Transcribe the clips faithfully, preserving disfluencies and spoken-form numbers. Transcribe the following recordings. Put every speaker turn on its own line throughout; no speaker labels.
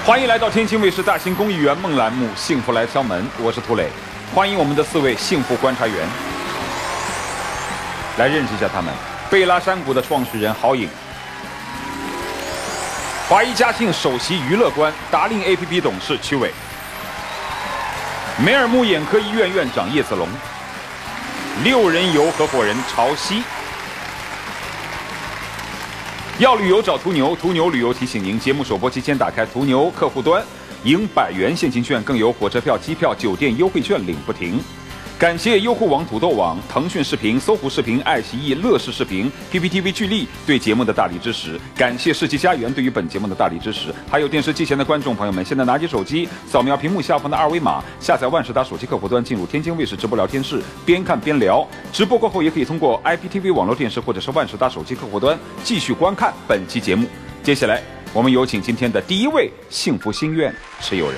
欢迎来到天津卫视大型公益圆梦栏目《幸福来敲门》，我是涂磊，欢迎我们的四位幸福观察员，来认识一下他们。贝拉山谷的创始人郝颖，华谊嘉信首席娱乐官达令 A P P 董事曲伟，梅尔木眼科医院院长叶子龙，六人游合伙人朝夕。要旅游找途牛，途牛旅游提醒您，节目首播期间打开途牛客户端，赢百元现金券，更有火车票、机票、酒店优惠券领不停。感谢优酷网、土豆网、腾讯视频、搜狐视频、爱奇艺、乐视视频、P P T V 巨力对节目的大力支持。感谢世纪佳缘对于本节目的大力支持。还有电视机前的观众朋友们，现在拿起手机，扫描屏幕下方的二维码，下载万事达手机客户端，进入天津卫视直播聊天室，边看边聊。直播过后，也可以通过 I P T V 网络电视或者是万事达手机客户端继续观看本期节目。接下来，我们有请今天的第一位幸福心愿持有人。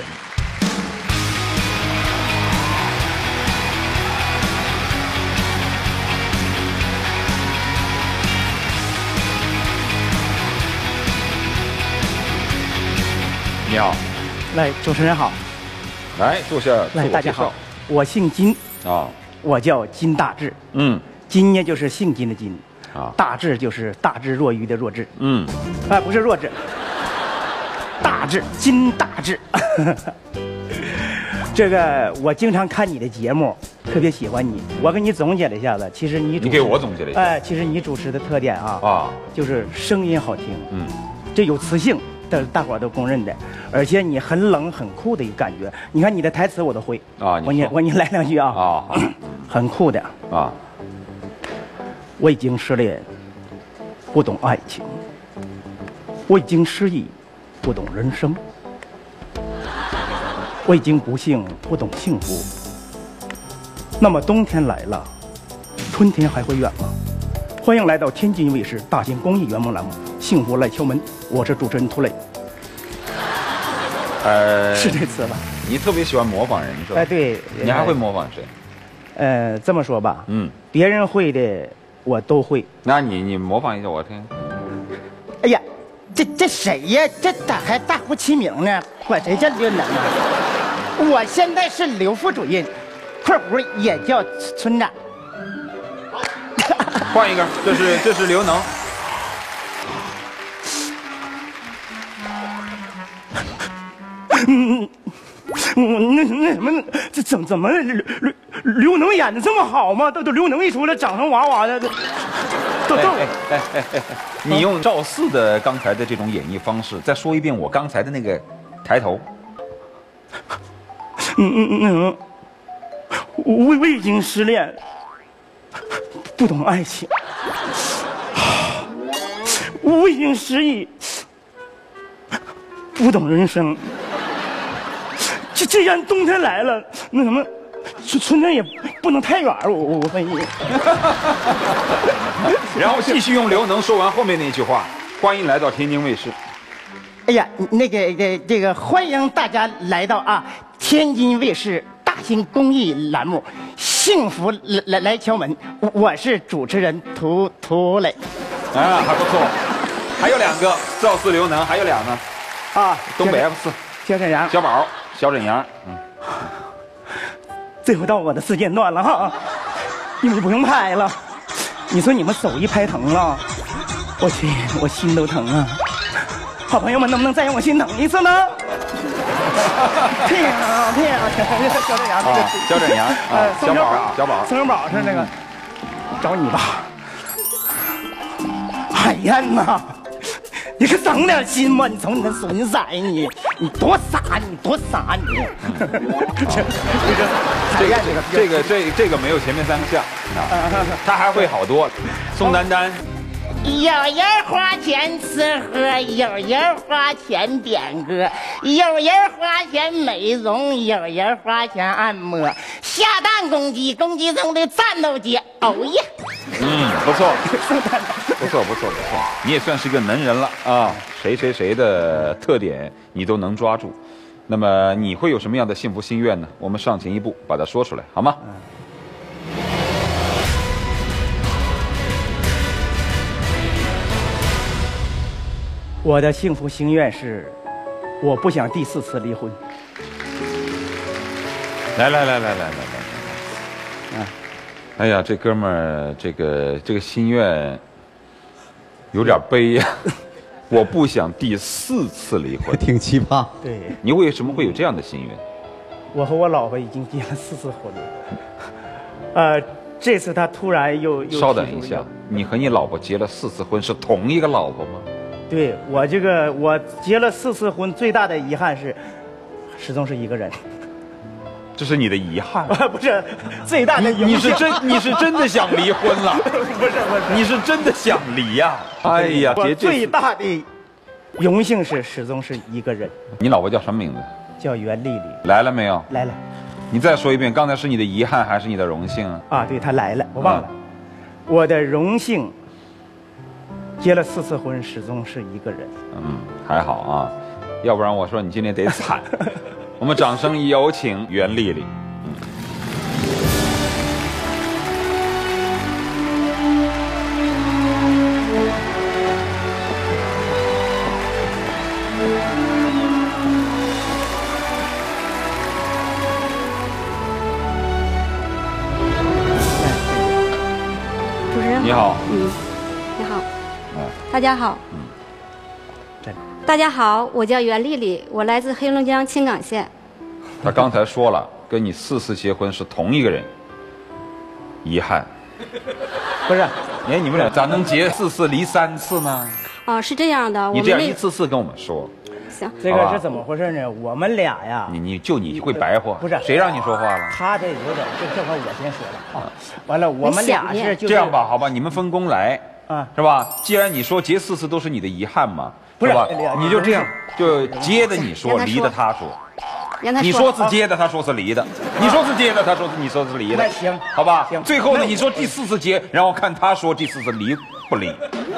你好，
来，主持人好，
来坐下。
来，大家好，我姓金
啊，
我叫金大志。嗯，金呢就是姓金的金，啊，大志就是大智若愚的弱智。嗯，啊，不是弱智，大志，金大志。这个我经常看你的节目，特别喜欢你。我给你总结了一下子，其实你主持
你给我总结了一下，
哎，其实你主持的特点啊啊，就是声音好听，嗯，这有磁性。这大伙都公认的，而且你很冷很酷的一个感觉。你看你的台词我都会啊，我你我你来两句啊啊，很酷的啊。我已经失恋，不懂爱情；我已经失忆，不懂人生；我已经不幸，不懂幸福。那么冬天来了，春天还会远吗？欢迎来到天津卫视大型公益圆梦栏目《幸福来敲门》，我是主持人涂磊。呃，是这词吧？
你特别喜欢模仿人是吧？
哎，对。
你还会模仿谁？
呃，这么说吧，嗯，别人会的我都会。
那你你模仿一下我听。
哎呀，这这谁呀？这咋还大呼其名呢？管谁叫刘能啊？我现在是刘副主任，括弧也叫村长。
换一个，这是这是刘能。
嗯，那那什么，这怎怎么刘刘刘能演的这么好吗？都都刘能一出来，掌声哇哇的，都都都。
哎哎哎哎，你用赵四的刚才的这种演绎方式，再说一遍我刚才的那个抬头。
嗯嗯嗯嗯，我我已经失恋。不懂爱情，我已经失忆，不懂人生。这既然冬天来了，那什么，春春天也不能太远，我我我分析。
然后继续用刘能说完后面那句话，欢迎来到天津卫视。
哎呀，那个这这个欢迎大家来到啊天津卫视大型公益栏目。幸福来来来敲门，我是主持人涂涂磊，
啊，还不错，还有两个赵四刘能，还有俩呢，啊，东北 F 四，
小沈阳，
小宝，小沈阳，嗯，
最后到我的时间段了哈，你们就不用拍了，你说你们手一拍疼了，我去，我心都疼啊，好朋友们能不能再让我心疼一次呢？骗啊骗啊！小沈阳，
小沈阳，啊，小宝，小宝，
宋小宝是那个，找你吧。海燕呐，你可长点心吧！你瞅你那损色，你你多傻，你多傻你！
这个这个这个这这个没有前面三个像，他还会好多。宋丹丹。
有人花钱吃喝，有人花钱点歌，有人花钱美容，有人花钱按摩。下蛋公鸡，公鸡中的战斗机，哦耶！
嗯，不错，不错，不错，不错，你也算是个能人了啊！谁谁谁的特点你都能抓住。那么你会有什么样的幸福心愿呢？我们上前一步把它说出来，好吗？嗯
我的幸福心愿是我不想第四次离婚。
来来来来来来来来，啊，哎呀，这哥们儿，这个这个心愿有点悲呀。我不想第四次离婚，
挺奇葩。
对，
你为什么会有这样的心愿？
我和我老婆已经结了四次婚了，呃，这次他突然又又
稍等一下，你和你老婆结了四次婚，是同一个老婆吗？
对，我这个我结了四次婚，最大的遗憾是，始终是一个人。
这是你的遗憾？
不是，最大的遗憾。
你是真你是真的想离婚了？
不是不是，
你是真的想离呀？哎呀，
我最大的荣幸是始终是一个人。
你老婆叫什么名字？
叫袁丽丽。
来了没有？
来了。
你再说一遍，刚才是你的遗憾还是你的荣幸啊？
啊，对，她来了，我忘了。我的荣幸，结了四次婚，始终是一个人。
嗯，还好啊，要不然我说你今天得惨。我们掌声有请袁丽丽。嗯。
主持人好。
你好。
嗯，你好。哎，大家好。嗯。大家好，我叫袁丽丽，我来自黑龙江青冈县。
他刚才说了，跟你四次结婚是同一个人，遗憾。
不是，
哎，你们俩咋能结四次离三次呢？
啊，是这样的，
你这样一次次跟我们说。
行，
这个是怎么回事呢？我们俩呀，
你你就你会白话？
不是，
谁让你说话了？
他这有点，这这会我先说了啊。完了，我们俩是
这样吧，好吧，你们分工来啊，是吧？既然你说结四次都是你的遗憾嘛。
不是
吧？你就这样，就接着你说，离的他说。你说是接的，他说是离的；你说是接的，他说是你说是离的。
那行，
好吧。行。最后呢，你说第四次接，然后看他说第四次离不离。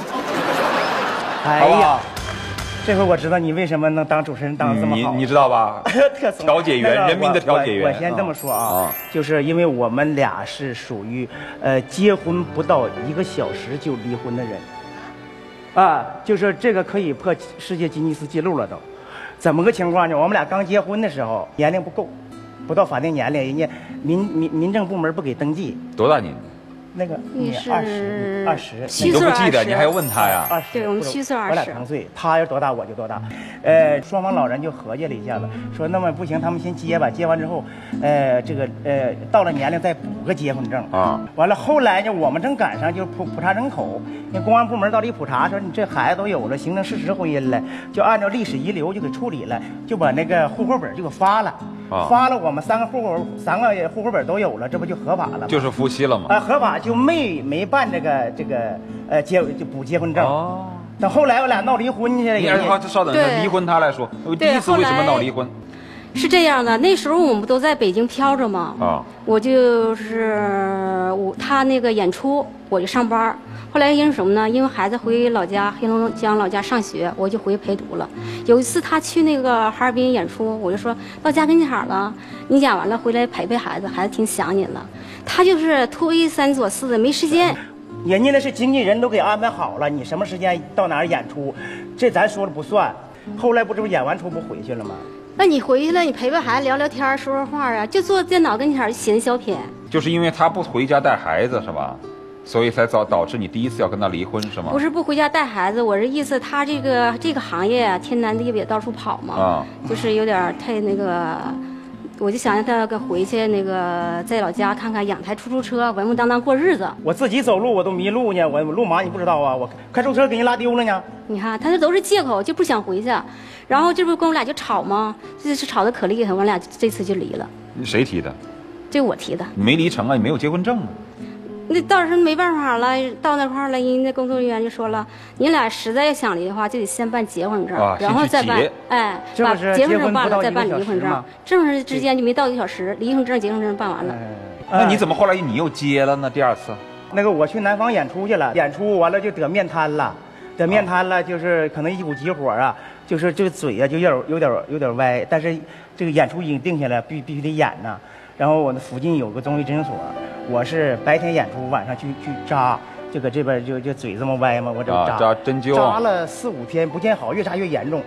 哎呀，这回我知道你为什么能当主持人当的这么好。
你你知道吧？调解员，人民的调解员。
我先这么说啊，就是因为我们俩是属于呃结婚不到一个小时就离婚的人。啊，就是这个可以破世界吉尼斯纪录了都，怎么个情况呢？我们俩刚结婚的时候年龄不够，不到法定年龄，人家民民民政部门不给登记。
多大年纪？
那个你二十二十，
你都不记得，你还要问他呀？
二十，
对，我们虚岁二十，
我俩同岁，他要多大我就多大。呃，双方老人就合计了一下子，说那么不行，他们先结吧，结完之后，呃，这个呃到了年龄再补个结婚证啊。完了后来呢，我们正赶上就普普查人口，那公安部门到这一普查，说你这孩子都有了形成事实婚姻了，就按照历史遗留就给处理了，就把那个户口本就给发了。啊、发了，我们三个户口三个户口本都有了，这不就合法了吗？
就是夫妻了嘛。
啊、呃，合法就没没办这个这个呃结就补结婚证。哦。等后来我俩闹离婚去了。
你好，稍等一下，离婚他来说，第一次为什么闹离婚？
是这样的，那时候我们不都在北京飘着吗？啊。我就是我他那个演出，我就上班。后来因为什么呢？因为孩子回老家黑龙江老家上学，我就回陪读了。有一次他去那个哈尔滨演出，我就说到家跟前了，你演完了回来陪陪孩子，孩子挺想你了。他就是推三阻四的，没时间。
人家那是经纪人都给安排好了，你什么时间到哪儿演出，这咱说了不算。后来不是演完出不回去了吗？
那你回去了，你陪陪孩子聊聊天说说话啊，就坐电脑跟前写那小品。
就是因为他不回家带孩子是吧？所以才导导致你第一次要跟他离婚是吗？
不是不回家带孩子，我是意思他这个这个行业天南地北到处跑嘛，啊，就是有点太那个，我就想让他跟回去那个在老家看看养台出租车，稳稳当当过日子。
我自己走路我都迷路呢，我路盲你不知道啊？我开出租车给人拉丢了呢。
你看他这都是借口，就不想回去，然后这不跟我俩就吵吗？这是吵得可厉害，我俩这次就离了。
谁提的？
这我提的。
你没离成啊？你没有结婚证啊？
那到时候没办法了，到那块儿了，人家工作人员就说了，你俩实在要想离的话，就得先办结婚证，
啊、
然后再办，哎，把结婚证办了，再办离婚证，正是之间就没到一个小时，离婚证、结婚证办完了。
哎、那你怎么后来你又结了呢？第二次？
那个我去南方演出去了，演出完了就得面瘫了，得面瘫了，就是可能一股急火啊，就是这个嘴啊就有点有点有点歪，但是这个演出已经定下来，必必须得演呐。然后我那附近有个中医诊所，我是白天演出，晚上去去扎，就搁这边就就嘴这么歪嘛，我这扎、
啊、扎针灸，
扎了四五天不见好，越扎越严重。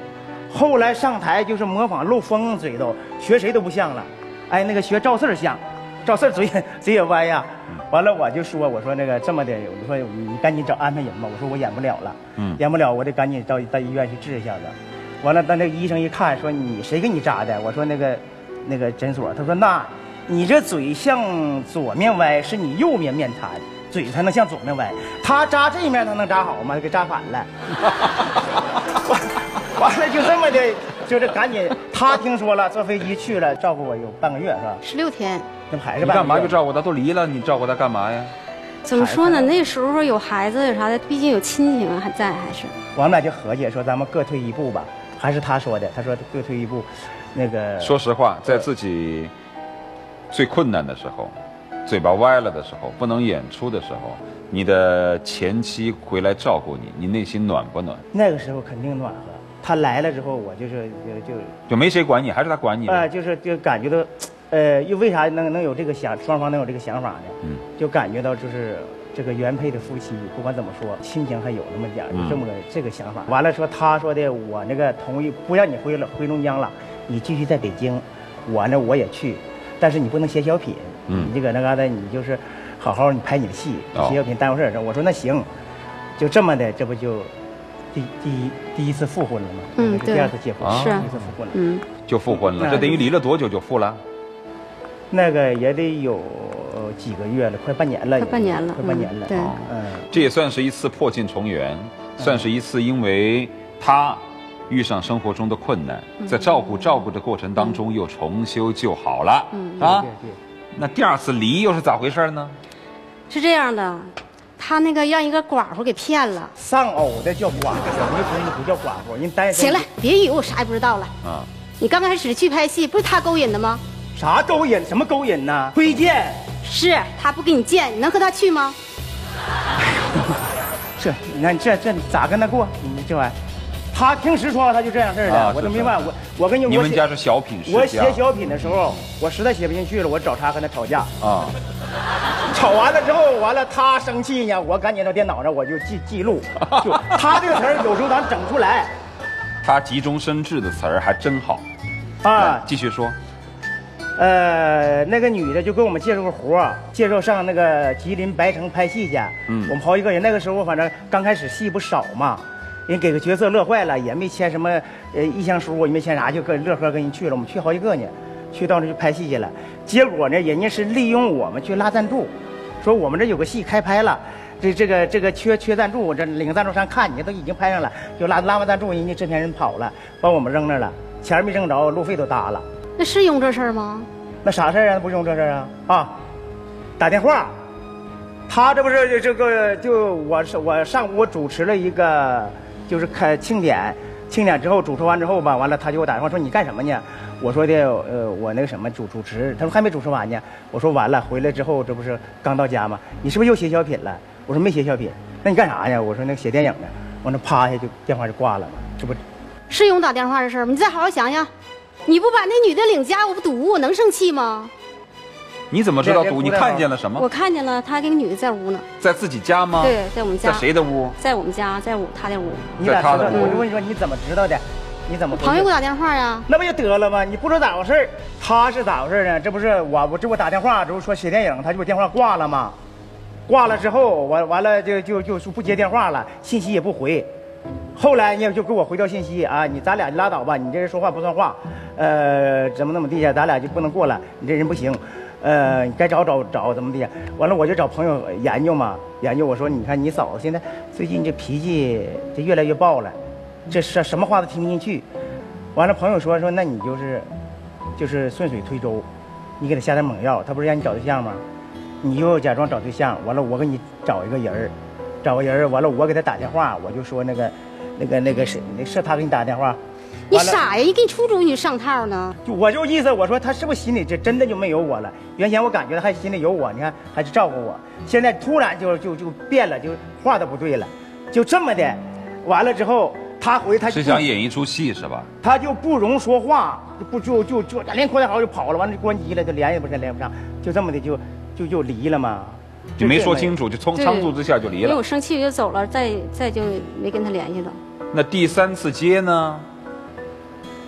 后来上台就是模仿漏风嘴都学谁都不像了，哎，那个学赵四像，赵四嘴也嘴也歪呀。完了我就说，我说那个这么的，我说你赶紧找安排人吧，我说我演不了了，嗯，演不了，我得赶紧到到医院去治一下子。完了，那那个医生一看说你谁给你扎的？我说那个那个诊所，他说那你这嘴向左面歪，是你右面面瘫。嘴才能向左面歪，他扎这一面他能扎好吗？给扎反了。完完了就这么的，就是赶紧。他听说了，坐飞机去了，照顾我有半个月是吧？
十六天。
那不还是半个月？
你干嘛就照顾他？都离了，你照顾他干嘛呀？
怎么说呢？那时候有孩子有啥的，毕竟有亲情还在，还是。
我们俩就合计说，咱们各退一步吧。还是他说的，他说各退一步，那个。
说实话，在自己最困难的时候。嘴巴歪了的时候，不能演出的时候，你的前妻回来照顾你，你内心暖不暖？
那个时候肯定暖和。他来了之后，我就是就就
就没谁管你，还是他管你？
啊、呃，就是就感觉到，呃，又为啥能能有这个想，双方能有这个想法呢？嗯，就感觉到就是这个原配的夫妻，不管怎么说，亲情还有那么点，就这么个、嗯、这个想法。完了说，他说的我那个同意不让你回了回龙江了，你继续在北京，我呢我也去，但是你不能写小品。嗯，你这个那嘎达，你就是好好你拍你的戏，写小品耽误事儿。我说那行，就这么的，这不就第第一第一次复婚了吗？
嗯，对，
第二次结婚，
是
第一次复婚了，
嗯，
就复婚了。这等于离了多久就复了？
那个也得有几个月了，快半年了，
快半年了，
快半年了。
对，
嗯，
这也算是一次破镜重圆，算是一次因为他遇上生活中的困难，在照顾照顾的过程当中又重修旧好了，
嗯
啊。
对对。
那第二次离又是咋回事呢？
是这样的，他那个让一个寡妇给骗了。
丧偶的叫寡妇，离婚的不叫寡妇。人单身。
行了，别以为我啥也不知道了。啊，你刚开始去拍戏，不是他勾引的吗？
啥勾引？什么勾引呢？推荐。
是他不给你见，你能和他去吗？
哎呦，这你看这这咋跟他过？你这玩意儿。他听实说他就这样事儿的，啊、我都没办法。我我跟你
你们家是小品世家。
我写小品的时候，我实在写不进去了，我找他跟他吵架啊。吵完了之后，完了他生气呢，我赶紧到电脑上我就记记录，就他这个词儿有时候咱整不出来。
他急中生智的词儿还真好
啊！
继续说。
呃，那个女的就给我们介绍个活，介绍上那个吉林白城拍戏去。嗯，我们好几个人，那个时候反正刚开始戏不少嘛。人给个角色乐坏了，也没签什么呃意向书，也没签啥，就跟乐呵跟人去了。我们去好几个呢，去到那去拍戏去了。结果呢，人家是利用我们去拉赞助，说我们这有个戏开拍了，这这个这个缺缺赞助，这领赞助商看你都已经拍上了，就拉拉完赞助，人家制片人跑了，把我们扔那儿了，钱没挣着，路费都搭了。
那是用这事儿吗？
那啥事儿啊？不是用这事儿啊？啊，打电话，他这不是这个就我是我上午我主持了一个。就是开庆典，庆典之后主持完之后吧，完了他就给我打电话说你干什么呢？我说的呃我那个什么主主持，他说还没主持完呢。我说完了，回来之后这不是刚到家吗？你是不是又写小品了？我说没写小品，那你干啥呀？我说那个写电影呢。完了啪一下就电话就挂了嘛，这不
是用打电话的事儿吗？你再好好想想，你不把那女的领家我不堵，我能生气吗？
你怎么知道堵？你看见了什么？
我看见了，他跟个女的在屋呢。
在自己家吗？
对，在我们家。
在谁的屋？
在我们家，在我他的屋。
你咋知道？我就问你说你怎么知道的？你怎么？
朋友给我打电话呀。
那不就得了吗？你不知道咋回事？他是咋回事呢？这不是我，我这不打电话，这不说写电影，他就把电话挂了吗？挂了之后，完完了就就就就不接电话了，信息也不回。后来呢，就给我回条信息啊，你咱俩拉倒吧，你这人说话不算话，呃，怎么怎么地呀，咱俩就不能过了，你这人不行。呃，你该找找找怎么的？完了我就找朋友研究嘛，研究我说，你看你嫂子现在最近这脾气这越来越暴了，这是什么话都听不进去。完了朋友说说那你就是就是顺水推舟，你给他下点猛药，他不是让你找对象吗？你又假装找对象，完了我给你找一个人儿，找个人儿，完了我给他打电话，我就说那个那个那个是是他给你打电话。
你傻呀！一给你出主意，你上套呢？
就我就意思，我说他是不是心里这真的就没有我了？原先我感觉他还心里有我，你看还是照顾我，现在突然就就就变了，就话都不对了，就这么的。完了之后，他回他
是想演一出戏是吧？
他就不容说话，不就就就连扩大好就跑了，完了就关机了，就联系不上，联系不上，就这么的就就就离了嘛。
就没说清楚，就从仓促之下就离了。
因为我生气就走了，再再就没跟他联系了。
那第三次接呢？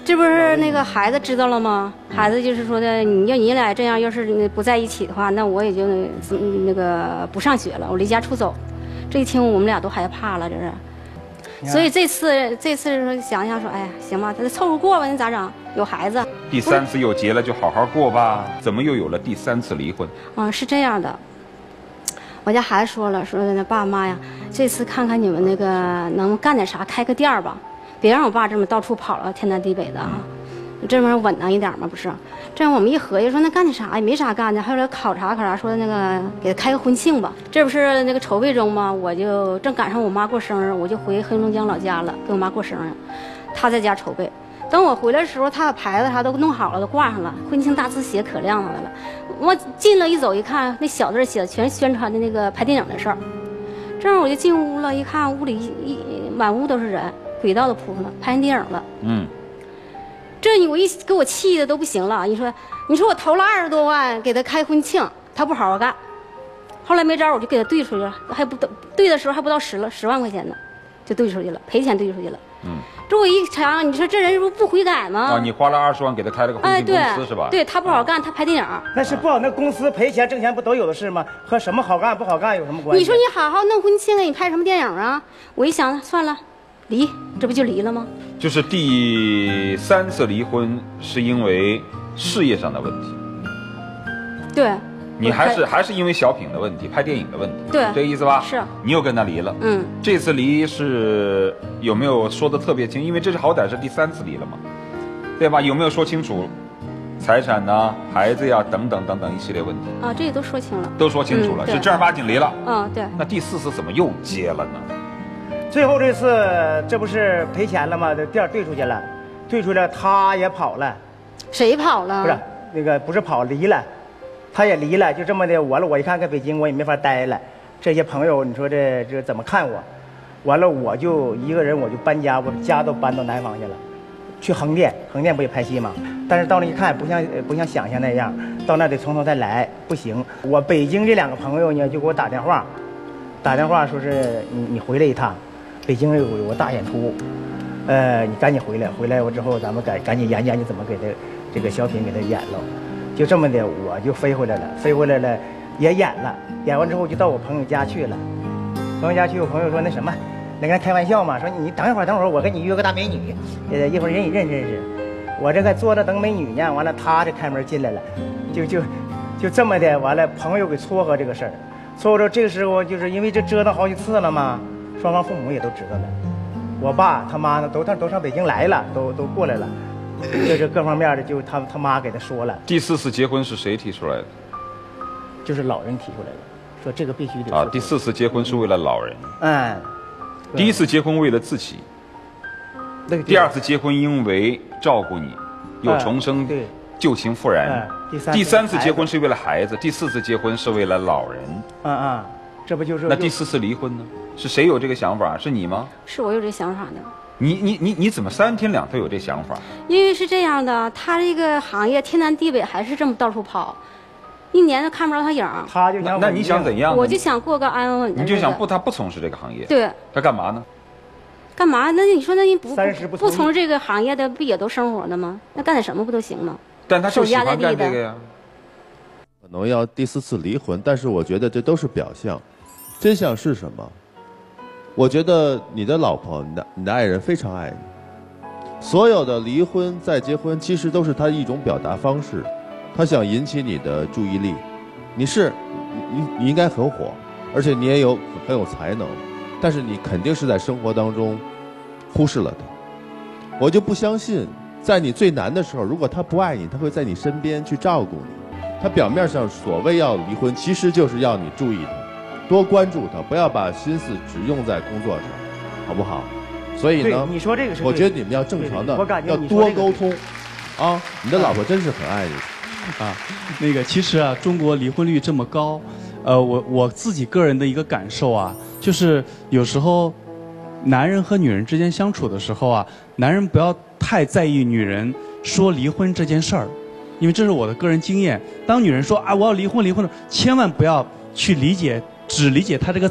这不是那个孩子知道了吗？孩子就是说的，你要你俩这样，要是不在一起的话，那我也就那个不上学了，我离家出走。这一听我们俩都害怕了，这是。所以这次这次说想想说，哎呀，行吧，咱凑合过吧，那咋整？有孩子。
第三次又结了，就好好过吧。怎么又有了第三次离婚？
嗯，是这样的。我家孩子说了，说那爸妈呀，这次看看你们那个能干点啥，开个店儿吧。别让我爸这么到处跑了，天南地北的啊，这么稳当一点嘛，不是？这样我们一合计说，那干点啥也没啥干的，还有来考察考察，说那个给他开个婚庆吧。这不是那个筹备中吗？我就正赶上我妈过生日，我就回黑龙江老家了，给我妈过生日，她在家筹备。等我回来的时候，她把牌子啥都弄好了，都挂上了，婚庆大字写可亮堂的了。我进了一走一看，那小字写的全是宣传的那个拍电影的事儿。这样我就进屋了，一看屋里一满屋都是人。轨道都铺上了，拍电影了。嗯，这我一给我气的都不行了。你说，你说我投了二十多万给他开婚庆，他不好好干。后来没招，我就给他兑出去了，还不兑的时候还不到十了十万块钱呢，就兑出去了，赔钱兑出去了。嗯，这我一查，你说这人不不悔改吗？
啊，你花了二十万给他开了个婚庆公司、哎、是吧？
对他不好干，他拍电影。
那是不好，那公司赔钱挣钱不都有的是吗？和什么好干不好干有什么关系？
你说你好好弄婚庆，你拍什么电影啊？我一想，算了。离，这不就离了吗？
就是第三次离婚是因为事业上的问题。
对。
你还是还是因为小品的问题，拍电影的问题。
对，
这个意思吧？
是。
你又跟他离了。嗯。这次离是有没有说的特别清？因为这是好歹是第三次离了嘛，对吧？有没有说清楚财产呐、啊、孩子呀等等等等一系列问题？
啊，这些都说清了。
都说清楚了，嗯、就正儿八经离了。
嗯，对。
那第四次怎么又结了呢？
最后这次这不是赔钱了吗？这店兑出去了，兑出来他也跑了。
谁跑了？
不是那个不是跑离了，他也离了，就这么的。完了，我一看在北京我也没法待了。这些朋友，你说这这怎么看我？完了，我就一个人我就搬家，我家都搬到南方去了，去横店，横店不也拍戏吗？但是到那一看，不像不像想象那样，到那得从头再来，不行。我北京这两个朋友呢，就给我打电话，打电话说是你你回来一趟。北京有有个大演出，呃，你赶紧回来，回来我之后咱们赶赶紧研究研究怎么给他这个小品给他演了，就这么的我就飞回来了，飞回来了也演了，演完之后就到我朋友家去了，朋友家去，我朋友说那什么，那跟他开玩笑嘛，说你等一会儿等会儿我跟你约个大美女，呃一会儿人也认识认识，我这个坐着等美女呢，完了他这开门进来了，就就就这么的，完了朋友给撮合这个事儿，撮合着这个时候就是因为这折腾好几次了嘛。双方父母也都知道了，我爸他妈呢都他都上北京来了，都都过来了，这这各方面的就他他妈给他说了。
第四次结婚是谁提出来的？
就是老人提出来的，说这个必须得。
啊，第四次结婚是为了老人。
嗯。
第一次结婚为了自己。
对。
第二次结婚因为照顾你，又重生，
对，
旧情复燃。
第三。
第三次结婚是为了孩子，第四次结婚是为了老人。
嗯嗯。这不就是？
那第四次离婚呢？是谁有这个想法？是你吗？
是我有这想法的。
你你你你怎么三天两头有这想法？
因为是这样的，他这个行业天南地北，还是这么到处跑，一年都看不着他影。
他就想
那你想怎样？
我就想过个安安稳稳的。
你就想不他不从事这个行业？
对。
他干嘛呢？
干嘛？那你说那你不
不
不从事这个行业的，不也都生活的吗？那干点什么不都行吗？
但他就喜欢干这个呀。
可能要第四次离婚，但是我觉得这都是表象。真相是什么？我觉得你的老婆、你的你的爱人非常爱你。所有的离婚再结婚，其实都是他一种表达方式，他想引起你的注意力。你是你你应该很火，而且你也有很有才能，但是你肯定是在生活当中忽视了他。我就不相信，在你最难的时候，如果他不爱你，他会在你身边去照顾你。他表面上所谓要离婚，其实就是要你注意他。多关注他，不要把心思只用在工作上，好不好？所以呢，
你说这个是，
我觉得你们要正常的，要多沟通。啊，你的老婆真是很爱你。
啊，那个其实啊，中国离婚率这么高，呃，我我自己个人的一个感受啊，就是有时候男人和女人之间相处的时候啊，男人不要太在意女人说离婚这件事儿，因为这是我的个人经验。当女人说啊我要离婚离婚了，千万不要去理解。只理解他这个字儿，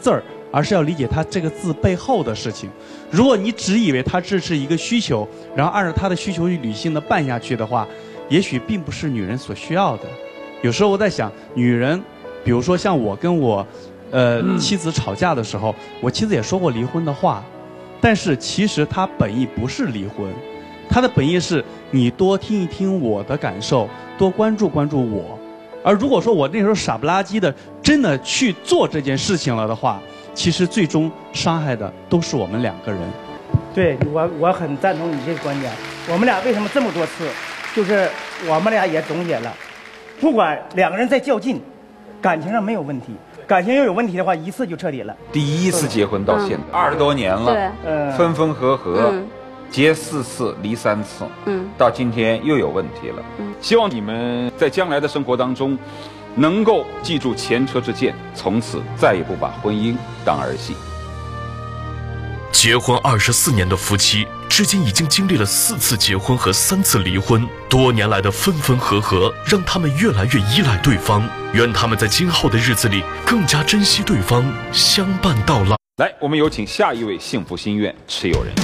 而是要理解它这个字背后的事情。如果你只以为它这是一个需求，然后按照他的需求去理性的办下去的话，也许并不是女人所需要的。有时候我在想，女人，比如说像我跟我，呃，嗯、妻子吵架的时候，我妻子也说过离婚的话，但是其实她本意不是离婚，她的本意是你多听一听我的感受，多关注关注我。而如果说我那时候傻不拉几的真的去做这件事情了的话，其实最终伤害的都是我们两个人。
对，我我很赞同你这个观点。我们俩为什么这么多次，就是我们俩也总结了，不管两个人在较劲，感情上没有问题，感情要有问题的话，一次就彻底了。
第一次结婚到现在二十、嗯、多年了，
对，
分分合合。嗯，结四次，离三次，嗯，到今天又有问题了。嗯，希望你们在将来的生活当中，能够记住前车之鉴，从此再也不把婚姻当儿戏。
结婚二十四年的夫妻，至今已经经历了四次结婚和三次离婚，多年来的分分合合，让他们越来越依赖对方。愿他们在今后的日子里更加珍惜对方，相伴到老。
来，我们有请下一位幸福心愿持有人。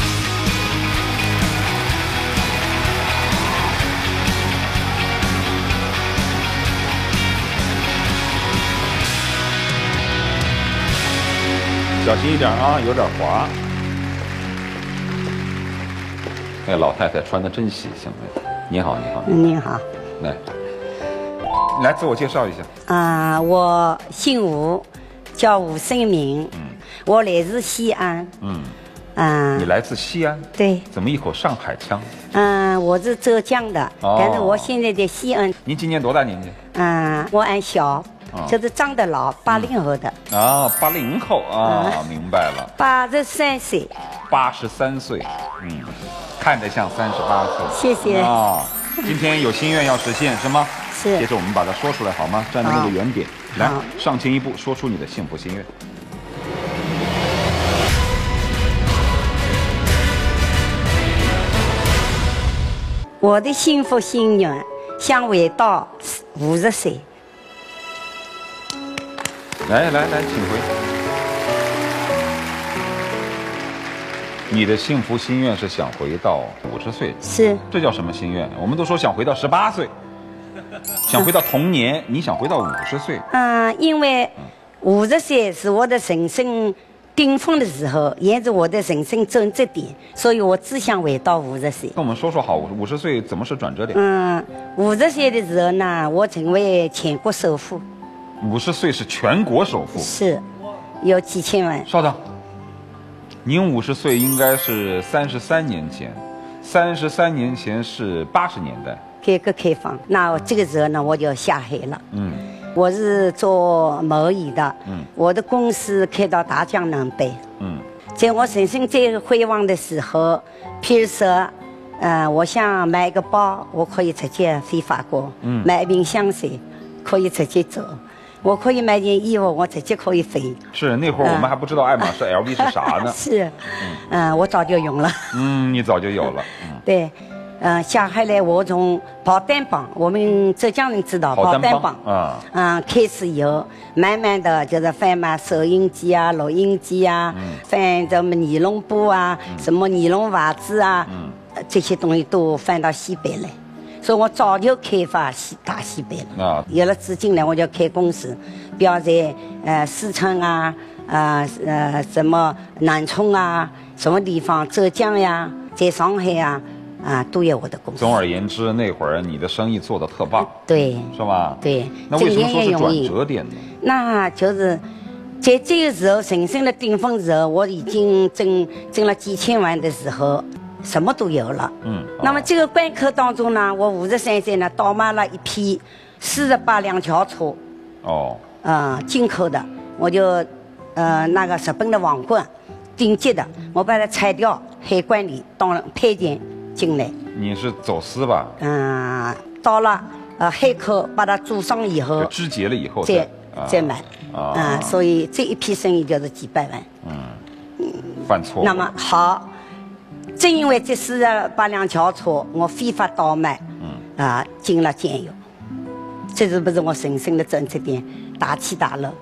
小心一点啊，有点滑。哎，老太太穿的真喜庆哎！你好，你好，
你好，
来，来自我介绍一下。
啊、呃，我姓吴，叫吴生明。嗯，我来自西安。嗯，啊、
呃，你来自西安？
对。
怎么一口上海腔？
嗯、呃，我是浙江的，哦、但是我现在在西安。
您今年多大年纪？
嗯、呃，我俺小。就是长得老，八零后的
啊，八零后啊，明白了。
八十三岁。
八十三岁，嗯，看着像三十八岁。
谢谢
啊，今天有心愿要实现是吗？
是。
接着我们把它说出来好吗？站在那个原点，来上前一步，说出你的幸福心愿。
我的幸福心愿想回到五十岁。
来来来，请回。你的幸福心愿是想回到五十岁，
是？
这叫什么心愿？我们都说想回到十八岁，想回到童年，嗯、你想回到五十岁？
嗯、呃，因为五十岁是我的人生顶峰的时候，也是我的人生转折点，所以我只想回到五十岁。
跟我们说说好，五十岁怎么是转折点？
嗯，五十岁的时候呢，我成为全国首富。
五十岁是全国首富，
是，有几千万。
稍等，您五十岁应该是三十三年前，三十三年前是八十年代，
改革开放。那这个时候呢，我就下海了。嗯，我是做贸易的。嗯，我的公司开到大江南北。嗯，在我人生最辉煌的时候，譬如说，呃，我想买个包，我可以直接飞法国。嗯，买一瓶香水，可以直接走。我可以买件衣服，我直接可以飞。
是那会儿我们还不知道爱马仕 L V 是啥呢。
是，嗯、呃，我早就用了。
嗯，你早就有了。嗯、
对，嗯、呃，下海来我从跑单帮，我们浙江人知道跑单帮啊，嗯、呃，开始以后，慢慢的就是贩卖收音机啊、录音机啊，嗯、贩什么尼龙布啊、嗯、什么尼龙袜子啊，嗯、这些东西都贩到西北来。所以我早就开发西大西北了。啊，有了资金呢，我就开公司，比如在呃四川啊，呃呃什么南充啊，什么地方，浙江呀，在上海呀，啊、呃、都有我的公司。
总而言之，那会儿你的生意做得特棒，
对，
是吧？
对。
那为什么说是转折点呢？
那就是在这个时候，人生的顶峰时候，我已经挣挣了几千万的时候。什么都有了，嗯，哦、那么这个关口当中呢，我五十三岁呢，倒卖了一批四十八辆轿车，哦，呃，进口的，我就，呃，那个日本的皇冠，顶级的，我把它拆掉，海关里当配件进来。
你是走私吧？
嗯、呃，到了呃海口把它组上以后，
肢解了以后
再再买，啊、呃，所以这一批生意就是几百万。
嗯，嗯犯错。
那么好。正因为这四十八辆轿车，我非法倒卖，嗯啊，进了监狱，这是不是我人生的转折点？大起大落。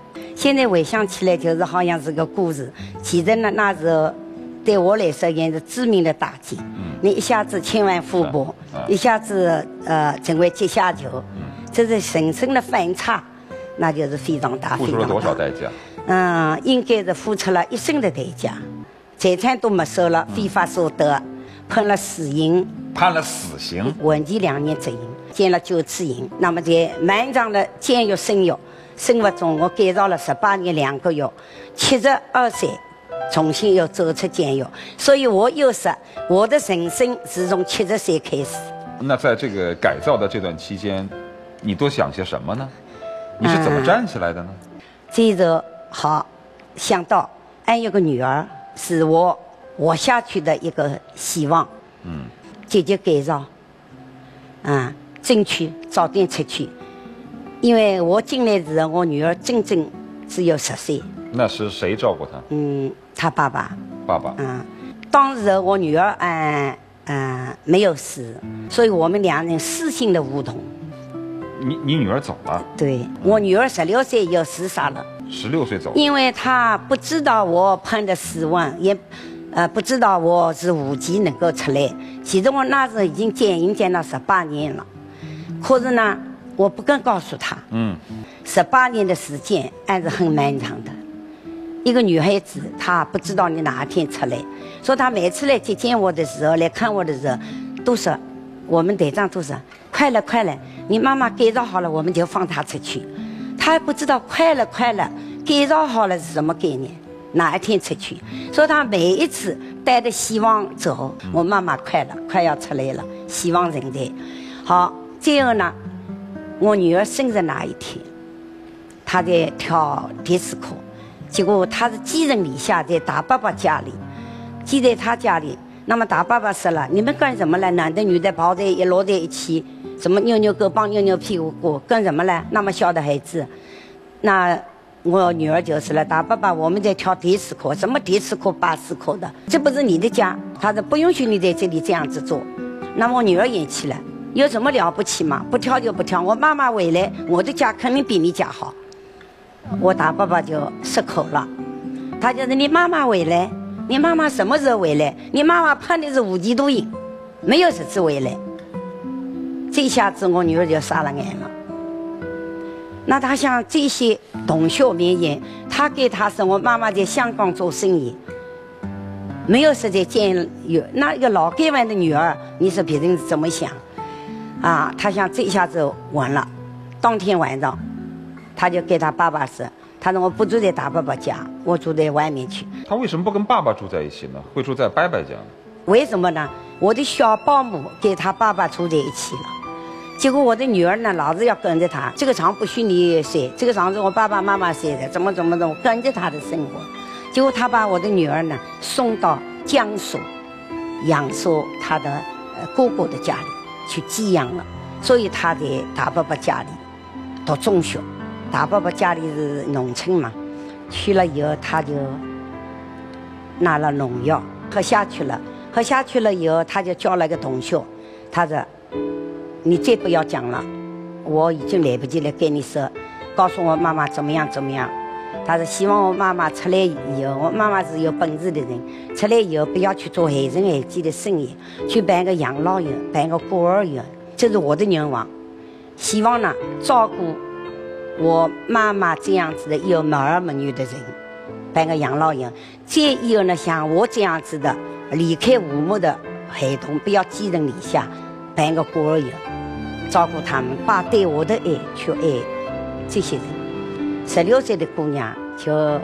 现在回想起来，就是好像是个故事。其实呢，那时候对我来说也是致命的打击。嗯，你一下子千万富婆，啊、一下子呃成为阶下囚，嗯、这是人生的反差，那就是非常大。
付出了多少代价？
嗯，应该是付出了一生的代价，财产都没收了，非法所得，判了死刑。
判了死刑，
为期两年执行，监了九次刑。那么在漫长的监狱生活生活中，我改造了十八年两个月，七十二岁重新又走出监狱。所以我又说，我的人生是从七十岁开始。
那在这个改造的这段期间，你多想些什么呢？你是怎么站起来的呢？
嗯、接着好想到，俺有个女儿，是我活下去的一个希望。嗯。积极改造，啊，争取早点出去，因为我进来时，我女儿整整只有十岁。
那是谁照顾她？
嗯，她爸爸。
爸爸。
嗯，当时我女儿嗯嗯没有死，所以我们两人死心的无同。
你你女儿走了？
对，我女儿十六岁就自杀了。
十六岁走了。
因为她不知道我判的死亡，也。呃，不知道我是无期能够出来。其实我那时候已经监狱监了十八年了，可是呢，我不敢告诉他。嗯，十八年的时间还是很漫长的。一个女孩子，她不知道你哪一天出来，所以她每次来接见我的时候，来看我的时候，都说我们队长都说快了快了，你妈妈改造好了，我们就放她出去。她还不知道快了快了，改造好了是什么概念。哪一天出去？所以他每一次带着希望走，我妈妈快了，快要出来了，希望人在。好，最后呢，我女儿生日那一天，她在跳迪斯科，结果她是寄人篱下，在大爸爸家里，寄在他家里。那么大爸爸说了：“你们干什么呢？男的女的跑在一摞在一起，什么扭扭胳膀、扭扭屁股过，干什么呢？那么小的孩子，那。”我女儿就是了，大爸爸，我们在跳迪斯科，什么迪斯科、巴斯科的，这不是你的家，他说不允许你在这里这样子做。那么我女儿也去了，有什么了不起嘛？不跳就不跳，我妈妈回来，我的家肯定比你家好。我大爸爸就失口了，他就是你妈妈回来，你妈妈什么时候回来？你妈妈判的是无期徒刑，没有这次回来。这下子我女儿就傻了眼了。那他像这些同学面前，他给他说我妈妈在香港做生意，没有实在监狱。那一个老干部的女儿，你说别人怎么想？啊，他想这下子完了。当天晚上，他就给他爸爸说，他说我不住在大爸爸家，我住在外面去。
他为什么不跟爸爸住在一起呢？会住在伯伯家？
为什么呢？我的小保姆跟他爸爸住在一起了。结果我的女儿呢，老是要跟着他。这个床不许你睡，这个床是我爸爸妈妈睡的，怎么怎么怎么跟着他的生活。结果他把我的女儿呢送到江苏，阳朔他的哥哥的家里去寄养了。所以他在大爸爸家里读中学。大爸爸家里是农村嘛，去了以后他就拿了农药喝下去了，喝下去了以后他就叫了个同学，他说。你再不要讲了，我已经来不及了。跟你说，告诉我妈妈怎么样怎么样。他是希望我妈妈出来以后，我妈妈是有本事的人，出来以后不要去做害人害己的生意，去办个养老院，办个孤儿院，这是我的愿望。希望呢照顾我妈妈这样子的有没儿没女的人，办个养老院。再以后呢，像我这样子的离开父母的孩童，不要寄人篱下，办个孤儿院。照顾他们，把对我的爱去爱这些人。十六岁的姑娘就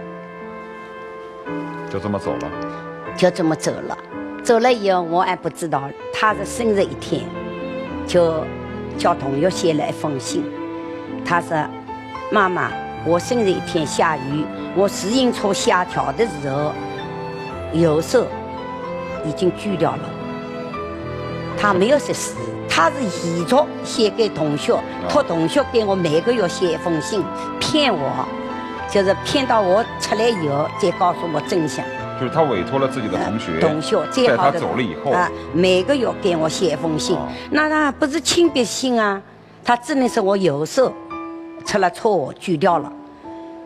就这么走了，
就这么走了。走了以后，我还不知道，她的生日一天，就叫同学写了一封信。她说：“妈妈，我生日一天下雨，我自行车下桥的时候，右手已经锯掉了。”她没有说死。他是遗嘱写给同学，托同学给我每个月写一封信，骗我，就是骗到我出来以后再告诉我真相。
就是他委托了自己的同学，
同学最好的，
在他走了以后
啊，每个月给我写一封信，哦、那他不是亲笔信啊，他只能是我右手出了车祸锯掉了。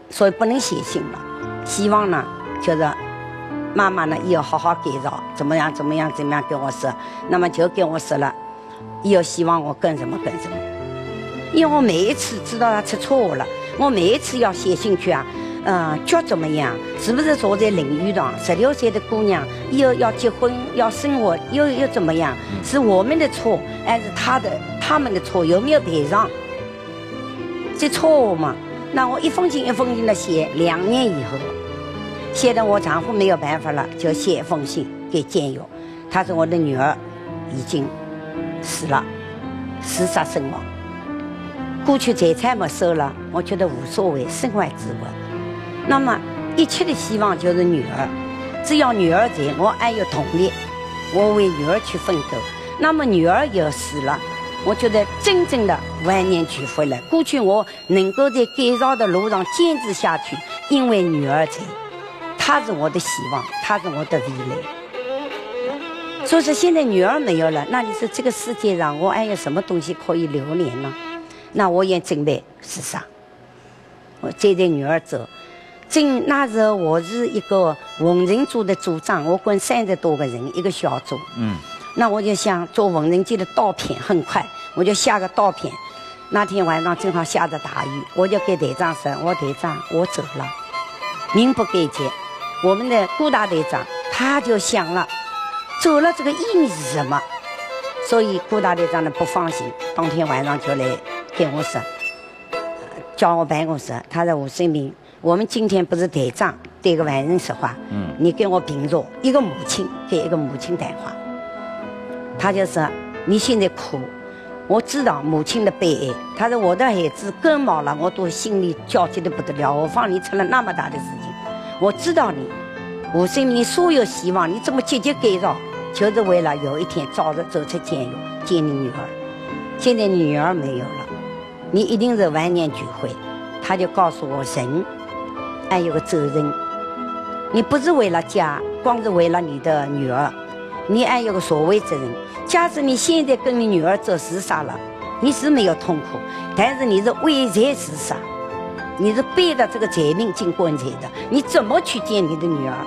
所以不能写信了。希望呢，就是妈妈呢也要好好改造，怎么样怎么样怎么样跟我说，那么就跟我说了，也要希望我干什么干什么。因为我每一次知道他出错误了，我每一次要写信去啊，嗯、呃，脚怎么样？是不是坐在淋浴上？十六岁的姑娘又要结婚要生活又又怎么样？是我们的错还是他的他们的错？有没有赔偿？这错误嘛？那我一封信一封信的写，两年以后，写的我丈夫没有办法了，就写一封信给监友。他说我的女儿已经死了，自杀身亡。过去财产没收了，我觉得无所谓，身外之物。那么一切的希望就是女儿，只要女儿在，我还有动力，我为女儿去奋斗。那么女儿也死了，我觉得真正的万念俱灰了。过去我能够在改造的路上坚持下去，因为女儿在，她是我的希望，她是我的未来。所以说现在女儿没有了，那你说这个世界上我还有什么东西可以留恋呢？那我也准备自杀，我接着女儿走。正那时候我是一个文人组的组长，我跟三十多个人一个小组。嗯，那我就想做文人节的刀片，很快我就下个刀片。那天晚上正好下着大雨，我就给队长说：“我队长，我走了，命不该绝。”我们的顾大队长他就想了，走了这个意义是什么？所以顾大队长呢不放心，当天晚上就来跟我说，叫我办公室，他说：“吴生明，我们今天不是队长对个外人说话，嗯，你跟我平坐，一个母亲给一个母亲谈话。”他就说：“你现在哭，我知道母亲的悲哀。”他说：“我的孩子感冒了，我都心里焦急的不得了。何况你出了那么大的事情，我知道你，吴生明所有希望，你这么积极改造，就是为了有一天早日走出监狱见你女儿。现在你女儿没有了，你一定是万念俱灰。”他就告诉我，人还有个责任，你不是为了家，光是为了你的女儿，你还有个所谓责任。假使你现在跟你女儿做自杀了，你是没有痛苦，但是你是为财自杀，你是背着这个财命进棺材的，你怎么去见你的女儿？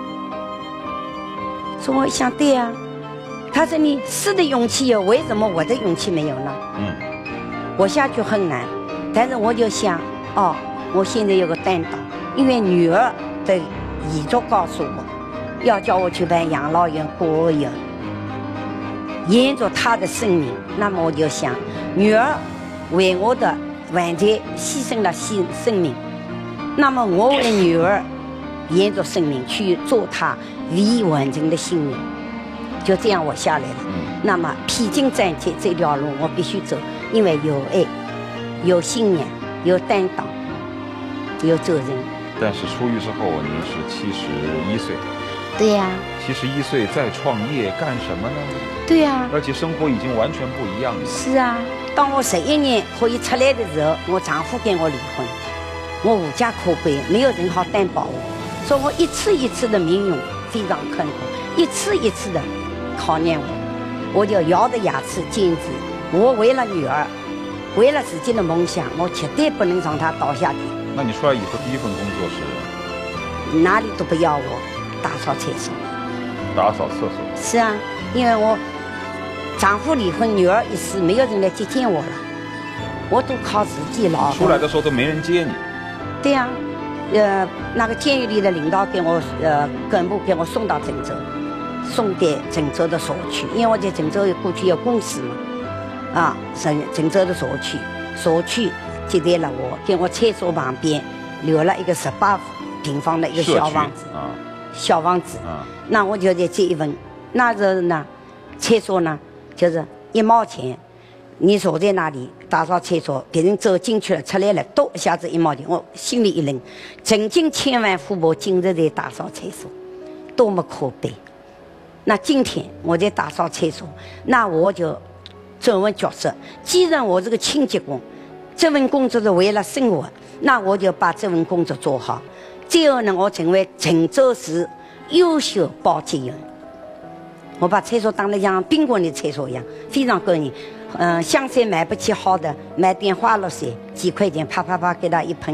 说我想对啊，他说你死的勇气有，为什么我的勇气没有呢？嗯，我下去很难，但是我就想，哦，我现在有个担当，因为女儿的遗嘱告诉我，要叫我去办养老院、孤儿院，延续她的生命。那么我就想，女儿为我的晚节牺牲了生生命，那么我为女儿延续生命，去做她唯一完整的心愿。就这样我下来了。那么披荆斩棘这条路我必须走，因为有爱，有信念，有担当，有责任。
但是出狱之后您是七十一岁。
对呀、啊。
七十一岁再创业干什么呢？
对呀、啊。
而且生活已经完全不一样了。
是啊，当我十一年可以出来的时候，我丈夫跟我离婚，我无家可归，没有人好担保我，所以我一次一次的命运非常困苦，一次一次的考验我，我就咬着牙齿坚持。我为了女儿，为了自己的梦想，我绝对不能让她倒下去。
那你出来以后第一份工作是？
哪里都不要我，打扫厕所。
打扫厕所？
是啊，因为我丈夫离婚，女儿一死，没有人来接见我了，我都靠自己劳。
出来的时候都没人接你。
对呀、啊，呃，那个监狱里的领导给我呃干部给我送到郑州，送给郑州的所区，因为我在郑州过去有公司嘛，啊，郑郑州的所区，所区接待了我，给我厕所旁边留了一个十八平方的一个小房子，啊，小房子，啊，那我就在这一问，那时候呢，厕所呢就是一毛钱，你坐在那里打扫厕所，别人走进去了出来了，都一下子一毛钱，我心里一愣，曾经千万富婆今日在打扫厕所，多么可悲。那今天我在打扫厕所，那我就转换角色，既然我是个清洁工，这份工作是为了生活，那我就把这份工作做好。最后呢，我成为郑州市优秀保洁员。我把厕所当得像宾馆的厕所一样，非常干净。嗯、呃，香水买不起好的，买点花露水，几块钱啪啪啪给他一喷，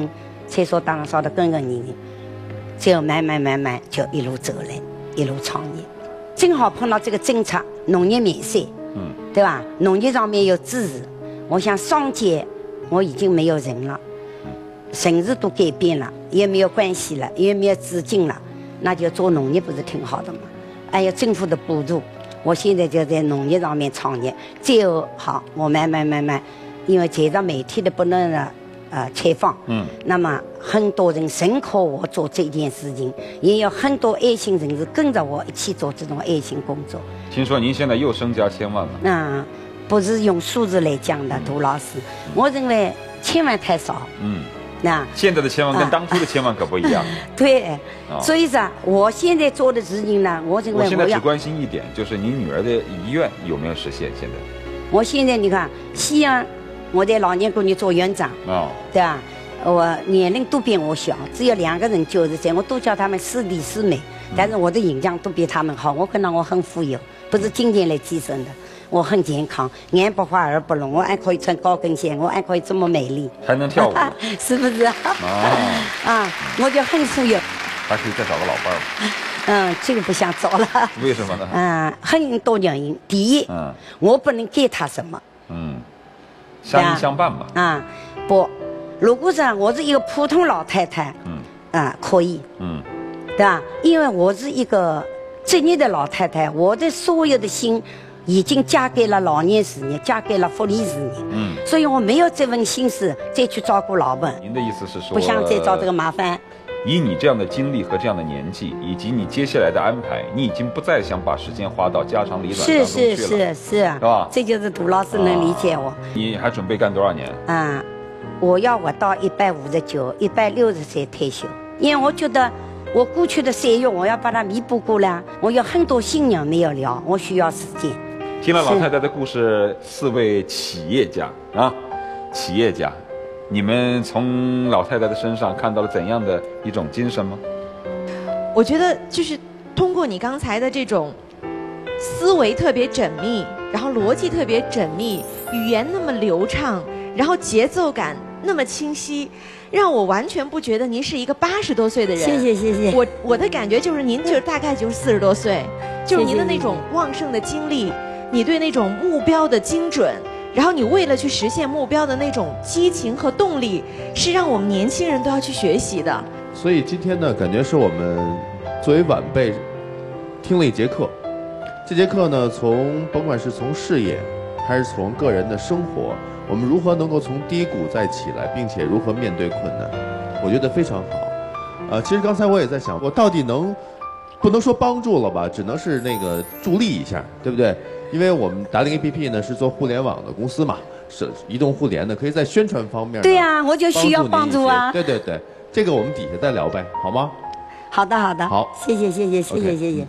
厕所当然烧得更更热热，最后慢慢慢慢就一路走来，一路创业。正好碰到这个政策，农业免税，嗯，对吧？农业上面有支持，我想上街我已经没有人了，城市都改变了，也没有关系了，也没有资金了，那就做农业不是挺好的吗？还有政府的补助，我现在就在农业上面创业。最后好，我慢慢慢慢，因为随着媒体的不断的呃采访，嗯，那么很多人认可我做这件事情，也有很多爱心人士跟着我一起做这种爱心工作。
听说您现在又身家千万了？
嗯，不是用数字来讲的，涂老师，嗯、我认为千万太少。嗯。那
现在的千万跟当初的千万可不一样。
对，哦、所以说我现在做的事情呢，我认为我
现在只关心一点，就是你女儿的遗愿有没有实现？现在，
我现在你看，西安我在老年公园做园长，哦，对吧？我年龄都比我小，只有两个人九十岁，我都叫他们师弟师妹，但是我的形象都比他们好，我可能我很富有，不是金钱来计算的。我很健康，眼不花耳不聋，我还可以穿高跟鞋，我还可以这么美丽，
还能跳舞，
是不是？啊，啊，我就很富有，
还可以再找个老伴儿。
嗯，这个不想找了。
为什么呢？
嗯，很多原因。第一，嗯，我不能给他什么。
嗯，相依相伴嘛。
啊，不，如果是我是一个普通老太太，嗯，啊，可以，嗯，对吧？因为我是一个职业的老太太，我的所有的心已经嫁给了老年事业，嫁给了福利事业，嗯，所以我没有这份心思再去照顾老本。
您的意思是说，
不想再找这个麻烦。
以你这样的经历和这样的年纪，以及你接下来的安排，你已经不再想把时间花到家长里短当中去了，
是是是是啊，是吧？这就是杜老师能理解我。啊、
你还准备干多少年？
啊，我要活到一百五十九、一百六十岁退休，因为我觉得我过去的岁月我要把它弥补过来，我有很多信仰没有了，我需要时间。
听了老太太的故事，四位企业家啊，企业家，你们从老太太的身上看到了怎样的一种精神吗？
我觉得就是通过你刚才的这种思维特别缜密，然后逻辑特别缜密，语言那么流畅，然后节奏感那么清晰，让我完全不觉得您是一个八十多岁的人。
谢谢谢谢。
我我的感觉就是您就大概就是四十多岁，就是您的那种旺盛的精力。你对那种目标的精准，然后你为了去实现目标的那种激情和动力，是让我们年轻人都要去学习的。
所以今天呢，感觉是我们作为晚辈听了一节课。这节课呢，从甭管是从事业，还是从个人的生活，我们如何能够从低谷再起来，并且如何面对困难，我觉得非常好。呃，其实刚才我也在想，我到底能不能说帮助了吧，只能是那个助力一下，对不对？因为我们达令 A P P 呢是做互联网的公司嘛，是移动互联的，可以在宣传方面。
对呀、啊，我就需要帮助啊。
对对对，这个我们底下再聊呗，好吗？
好的好的。
好，
谢谢谢谢谢谢谢谢。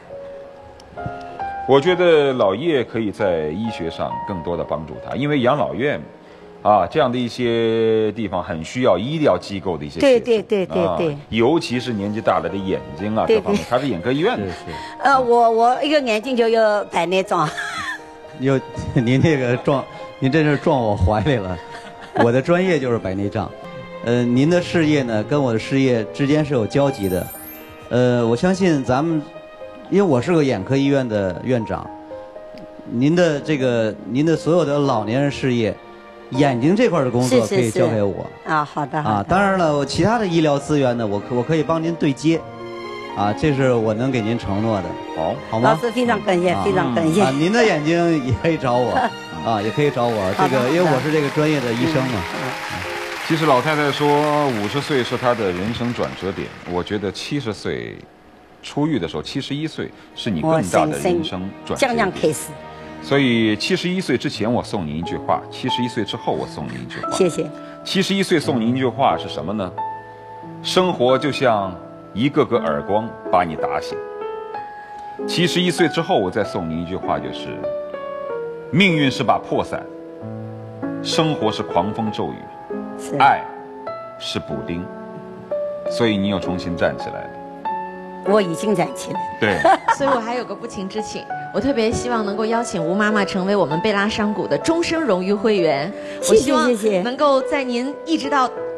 我觉得老叶可以在医学上更多的帮助他，因为养老院啊这样的一些地方很需要医疗机构的一些。
对对对对对、啊。
尤其是年纪大了的眼睛啊，
对对
各方面，他是眼科医院的。
呃，我我一个眼睛就有白内障。
有您这个撞，您这是撞我怀里了。我的专业就是白内障，呃，您的事业呢跟我的事业之间是有交集的。呃，我相信咱们，因为我是个眼科医院的院长，您的这个您的所有的老年人事业。眼睛这块的工作可以交给我。
是是是啊，好的。
啊，当然了，我其他的医疗资源呢，我可我可以帮您对接，啊，这是我能给您承诺的。
好，
好吗？
老师非常感谢，非常感谢。
啊，您的眼睛也可以找我，啊，也可以找我。这个，因为我是这个专业的医生嘛。
其实老太太说，五十岁是她的人生转折点。我觉得七十岁出狱的时候，七十一岁是你更大的人生转折点。
这样开始。
所以七十一岁之前我送你一句话，七十一岁之后我送你一句话。
谢谢。
七十一岁送你一句话是什么呢？生活就像一个个耳光把你打醒。七十一岁之后我再送你一句话，就是命运是把破伞，生活是狂风骤雨，爱是补丁，所以你又重新站起来了。
我已经站起来。
对。
所以我还有个不情之请，我特别希望能够邀请吴妈妈成为我们贝拉商谷的终身荣誉会员。
谢谢谢谢。
能够在您一直到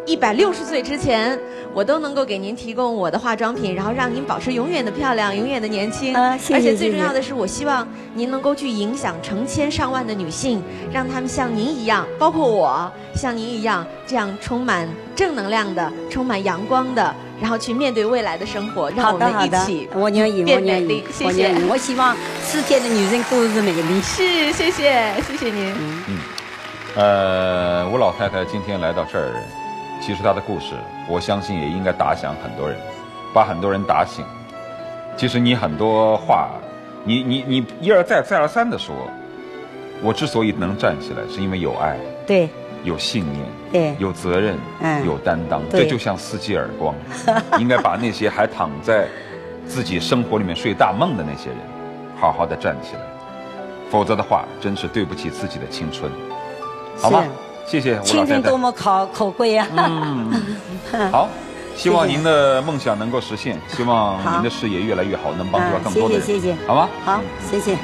一百六十岁之前，我都能够给您提供我的化妆品，然后让您保持永远的漂亮，永远的年轻。
啊，谢谢。
而且最重要的是，我希望您能够去影响成千上万的女性，让她们像您一样，包括我，像您一样，这样充满正能量的、充满阳光的，然后去面对未来的生活。让我们一起
我愿意，
变美丽。谢谢。
我希望世界的女人都是美丽。
是，谢谢，谢谢您。
嗯嗯。呃，我老太太今天来到这儿。其实他的故事，我相信也应该打响很多人，把很多人打醒。其实你很多话，你你你一而再再而三的说，我之所以能站起来，是因为有爱，
对，
有信念，
对，
有责任，
嗯，
有担当。这就像四季耳光，应该把那些还躺在自己生活里面睡大梦的那些人，好好的站起来，否则的话，真是对不起自己的青春，好吗？谢谢，
青春多么可可贵啊！
嗯，好，希望您的梦想能够实现，希望您的事业越来越好，能帮助到更多的人。
谢谢，谢谢，
好吗？
好，谢谢。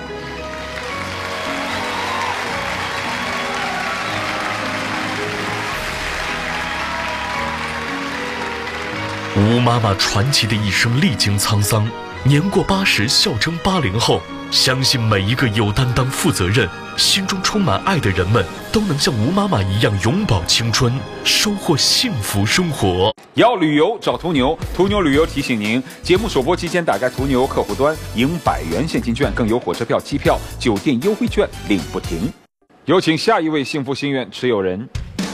吴妈妈传奇的一生历经沧桑，年过八十，笑称八零后。相信每一个有担当、负责任、心中充满爱的人们，都能像吴妈妈一样永葆青春，收获幸福生活。
要旅游找途牛，途牛旅游提醒您：节目首播期间打开途牛客户端，赢百元现金券，更有火车票、机票、酒店优惠券领不停。有请下一位幸福心愿持有人。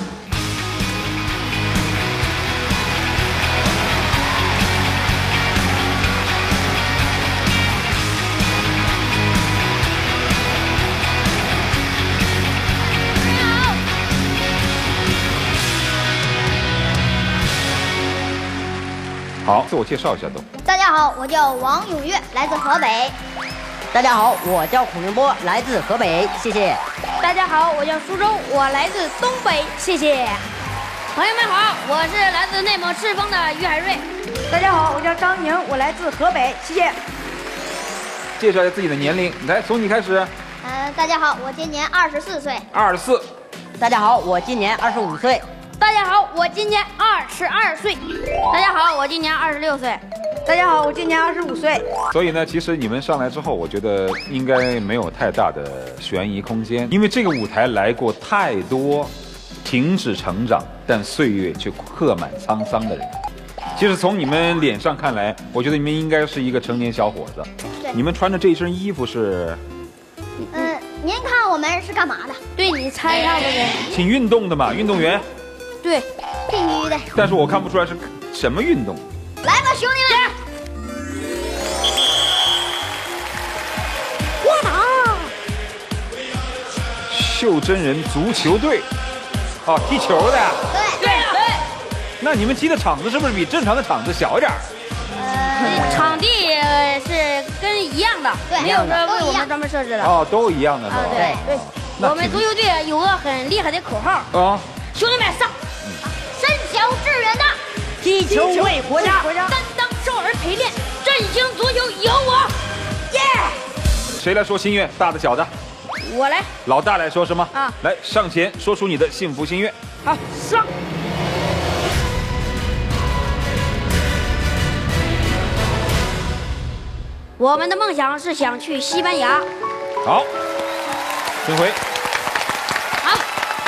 好，自我介绍一下都。
大家好，我叫王永月，来自河北。
大家好，我叫孔明波，来自河北，谢谢。
大家好，我叫苏州，我来自东北，谢谢。朋友们好，我是来自内蒙赤峰的于海瑞。
大家好，我叫张宁，我来自河北，谢谢。
介绍一下自己的年龄，来，从你开始。
呃，大家好，我今年二十四岁。
二十四。
大家好，我今年二十五岁。
大家好，我今年二十二岁。大家好，我今年二十六岁。
大家好，我今年二十五岁。
所以呢，其实你们上来之后，我觉得应该没有太大的悬疑空间，因为这个舞台来过太多停止成长，但岁月却刻满沧桑的人。其实从你们脸上看来，我觉得你们应该是一个成年小伙子。你们穿的这一身衣服是？
嗯，您看我们是干嘛的？
对，你猜一下子呗。
挺运动的嘛，运动员。
对，
必须的。
但是我看不出来是什么运动。
来吧，兄弟们！
哇！
袖珍人足球队，哦，踢球的。
对
对对。
那你们踢的场子是不是比正常的场子小一点？
呃，场地是跟一样的，
对，
没有说为我们专门设置的。
哦，都一样的。
啊，对对。我们足球队有个很厉害的口号
啊，
兄弟们上！
身小志远大，
踢球为国家，
担当少儿陪练，振兴足球有我，耶！
谁来说心愿？大的小的？
我来。
老大来说什么？
啊，
来上前说出你的幸福心愿。
好，上。我们的梦想是想去西班牙。
好，请回。
好。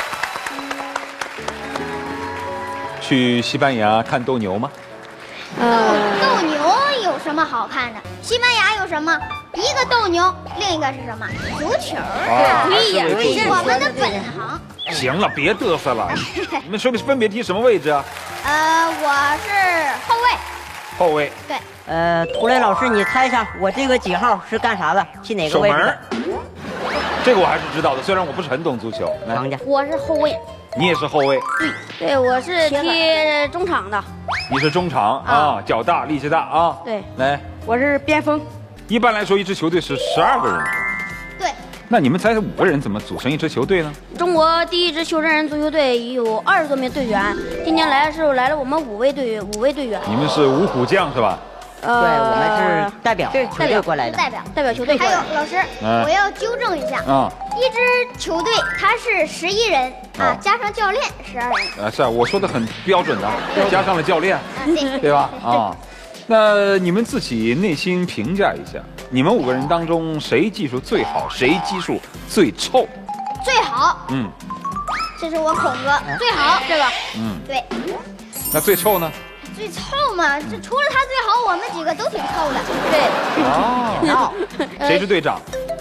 去西班牙看斗牛吗？
呃，斗牛有什么好看的？西班牙有什么？一个斗牛，另一个是什么？足球。
啊，
对呀，
这是我们的本行。
行了，别嘚瑟了。你们手里分别踢什么位置啊？
呃，我是后卫。
后卫。
对。
呃，涂磊老师，你猜一下，我这个几号是干啥的？踢哪个位置的？
这个我还是知道的，虽然我不是很懂足球。
王家，
我是后卫。
你也是后卫？
对，对，我是踢中场的。
你是中场啊，脚大力气大啊。
对，
来，
我是边锋。
一般来说，一支球队是十二个人。
对。
那你们才五个人，怎么组成一支球队呢？
中国第一支袖珍人足球队有二十多名队员，今年来的时候来了我们五位队员，五位队员。
你们是五虎将是吧？
呃，对，我们是代表
对
球队过来的，
代表
代表球队。
还有老师，我要纠正一下啊，一支球队它是十一人啊，加上教练十二人。
啊，是啊，我说的很标准的，加上了教练，
对
对吧？啊，那你们自己内心评价一下，你们五个人当中谁技术最好，谁技术最臭？
最好，
嗯，
这是我孔哥最好这个，
嗯，
对。
那最臭呢？
最臭嘛，这除了他最好，我们几个都挺臭的。对。
哦。谁是队长？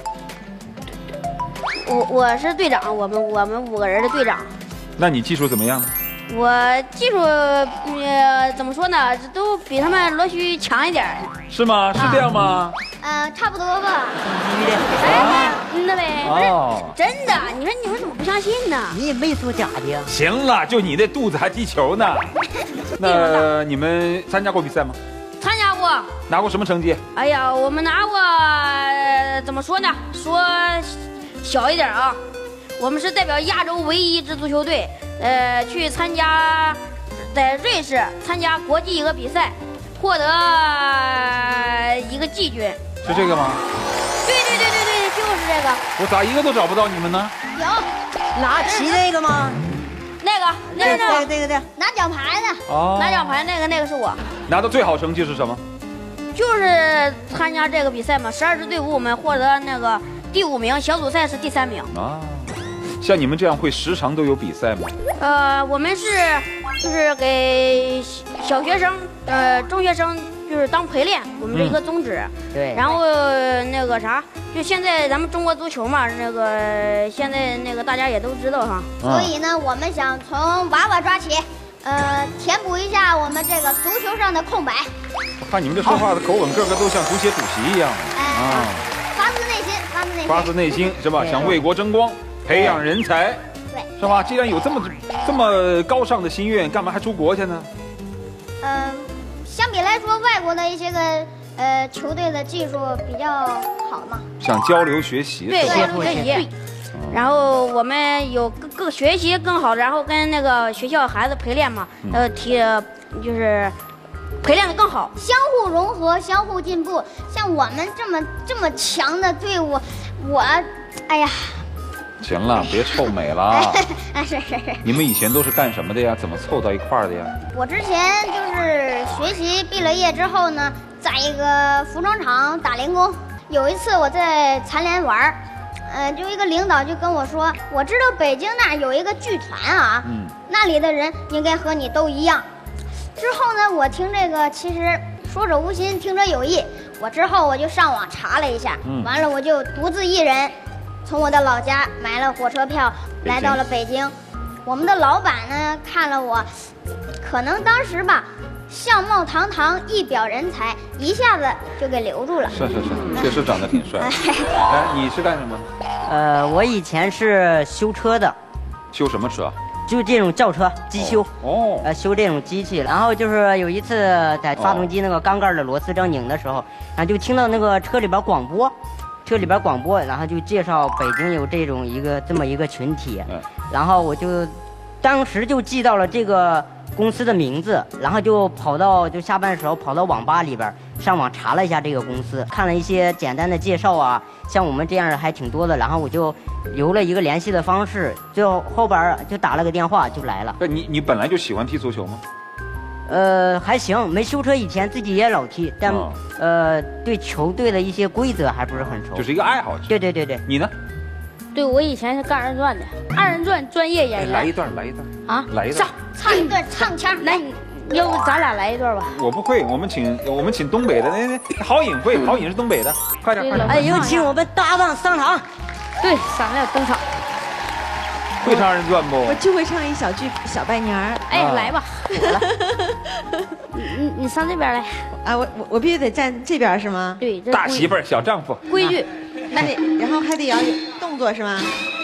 我我是队长，我们我们五个人的队长。
那你技术怎么样呢？
我技术呃怎么说呢，都比他们罗旭强一点。
是吗？是这样吗？
呃，差不多吧。
哎，那呗，不
哦
是真的。你说你们怎么不相信呢？
你也没说假的。
行了，就你那肚子还踢球呢。那你们参加过比赛吗？
参加过。
拿过什么成绩？
哎呀，我们拿过，呃怎么说呢？说小一点啊，我们是代表亚洲唯一一支足球队，呃，去参加在瑞士参加国际一个比赛，获得一个季军。
是这个吗？
对对对对对，就是这个。
我咋一个都找不到你们呢？
有，
拿旗那个吗？
那个，那个，那
个，对对对，
拿奖牌的。
哦，
拿奖牌那个，那个是我。
拿到最好成绩是什么？
就是参加这个比赛嘛，十二支队伍我们获得那个第五名，小组赛是第三名。
啊，像你们这样会时常都有比赛吗？
呃，我们是就是给小学生、呃中学生就是当陪练，我们这一个宗旨。
嗯、对。
然后那个啥，就现在咱们中国足球嘛，那个现在那个大家也都知道哈。
所以呢，我们想从娃娃抓起，呃，填补一下我们这个足球上的空白。
我看你们这说话的口吻，个个都像足协主席一样
啊！发自内心，发自内心，
发自内心是吧？想为国争光，培养人才，
对，
是吧？既然有这么这么高尚的心愿，干嘛还出国去呢？
嗯，相比来说，外国的一些个呃球队的技术比较好嘛。
想交流学习，
对，交流学习。然后我们有各各学习更好，然后跟那个学校孩子陪练嘛，呃，提就是陪练的更好，
相互融合，相互进步。像我们这么这么强的队伍，我，哎呀，
行了，别臭美了。
啊，是是是。
你们以前都是干什么的呀？怎么凑到一块儿的呀？
我之前就是学习，毕了业之后呢，在一个服装厂打零工。有一次我在残联玩儿。呃，就一个领导就跟我说，我知道北京那儿有一个剧团啊，嗯，那里的人应该和你都一样。之后呢，我听这个其实说者无心，听者有意。我之后我就上网查了一下，嗯，完了我就独自一人从我的老家买了火车票来到了北京。我们的老板呢看了我，可能当时吧。相貌堂堂，一表人才，一下子就给留住了。
是是是，确实长得挺帅。哎，你是干什么？
呃，我以前是修车的。
修什么车？
就这种轿车机修。
哦。
呃，修这种机器。然后就是有一次在发动机那个缸盖的螺丝正拧的时候，然后就听到那个车里边广播，车里边广播，然后就介绍北京有这种一个这么一个群体。嗯。然后我就当时就记到了这个公司的名字，然后就跑到就下班的时候跑到网吧里边上网查了一下这个公司，看了一些简单的介绍啊，像我们这样的还挺多的，然后我就留了一个联系的方式，就后边就打了个电话就来了。
你你本来就喜欢踢足球吗？
呃，还行，没修车以前自己也老踢，但、哦、呃对球队的一些规则还不是很熟，
就是一个爱好者。
对对对对，
你呢？
对，我以前是干二人转的，二人转专业演员。
来一段，来一段
啊！
来一段，
唱一段唱腔。
来，要不咱俩来一段吧？
我不会，我们请我们请东北的，那那郝颖会，郝颖是东北的，快点快点！
哎，有请我们搭档上场。
对，咱们要登场。
会唱二人转不？
我就会唱一小句小拜年儿。
哎，啊、来吧。你你你上这边来。
啊，我我我必须得站这边是吗？
对，
大媳妇儿小丈夫。
规矩。
那得，然后还得要有动作是吗？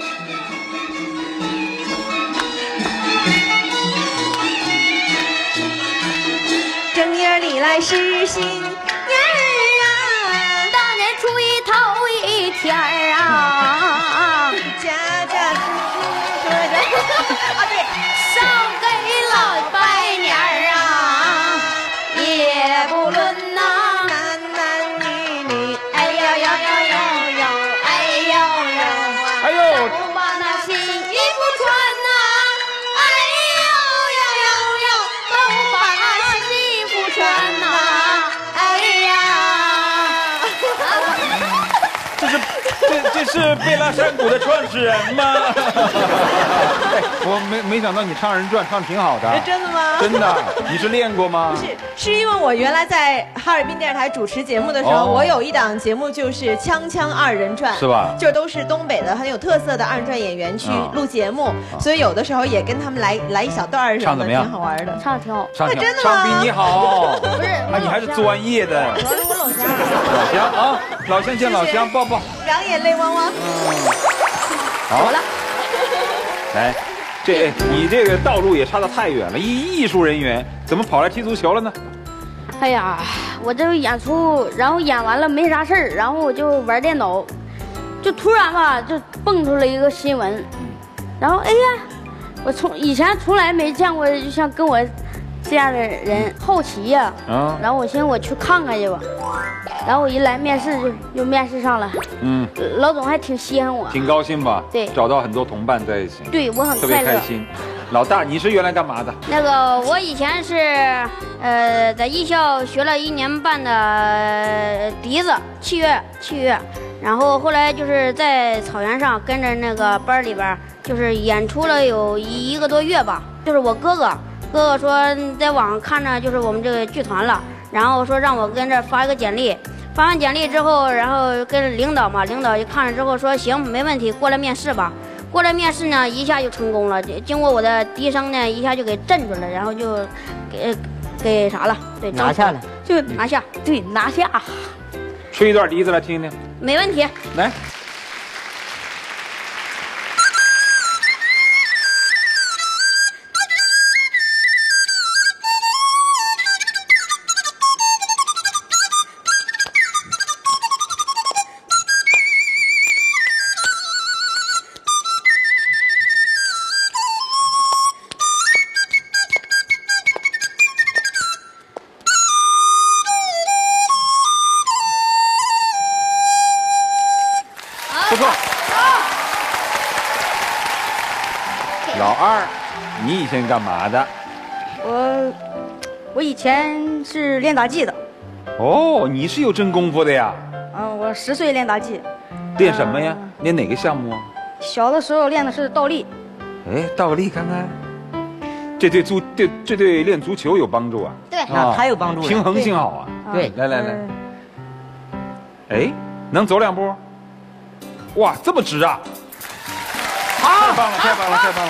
正月里来是新年儿啊，
大年初一头一天儿啊，
家家户户说着
啊对，少给老拜年儿啊，也不论呐。
是贝拉山谷的创始人吗？哎，我没没想到你唱二人转唱挺好的。
真的吗？
真的，你是练过吗？
不是，是因为我原来在哈尔滨电视台主持节目的时候，哦、我有一档节目就是《锵锵二人转》，
是吧？
就都是东北的很有特色的二人转演员去录节目，嗯、所以有的时候也跟他们来来一小段什么的，挺好玩的。
唱的挺好，
唱
真的吗？
唱比你好。
不是，
啊，你还是专业的。
主要是我老乡。
老乡啊，老乡见老乡，抱抱。
两眼泪汪汪。
嗯，好
了。
来，这你这个道路也差得太远了，艺艺术人员怎么跑来踢足球了呢？
哎呀，我这个演出，然后演完了没啥事儿，然后我就玩电脑，就突然吧，就蹦出了一个新闻，然后哎呀，我从以前从来没见过，就像跟我这样的人，好奇呀、啊，啊、然后我寻思我去看看去吧，然后我一来面试就就面试上了，嗯，老总还挺稀罕我，
挺高兴吧？
对，
找到很多同伴在一起，
对我很
特别开心。老大，你是原来干嘛的？
那个我以前是呃在艺校学了一年半的笛子，器乐器乐，然后后来就是在草原上跟着那个班里边，就是演出了有一一个多月吧。就是我哥哥，哥哥说在网上看着就是我们这个剧团了，然后说让我跟这发一个简历。发完简历之后，然后跟领导嘛，领导一看了之后说行，没问题，过来面试吧。过来面试呢，一下就成功了。经过我的笛声呢，一下就给震住了，然后就给给啥了？对，
拿下了，
就拿下，对，拿下。
吹一段笛子来听听。
没问题。
来。不错，老二，你以前干嘛的？
我，我以前是练杂技的。
哦，你是有真功夫的呀。
嗯，我十岁练杂技。
练什么呀？呃、练哪个项目啊？
小的时候练的是倒立。
哎，倒立看看，这对足对这对练足球有帮助啊。
对，那太有帮助了。
平衡性好啊。
对，
来来来。哎，能走两步？哇，这么直啊！太棒了，太棒了，太棒了！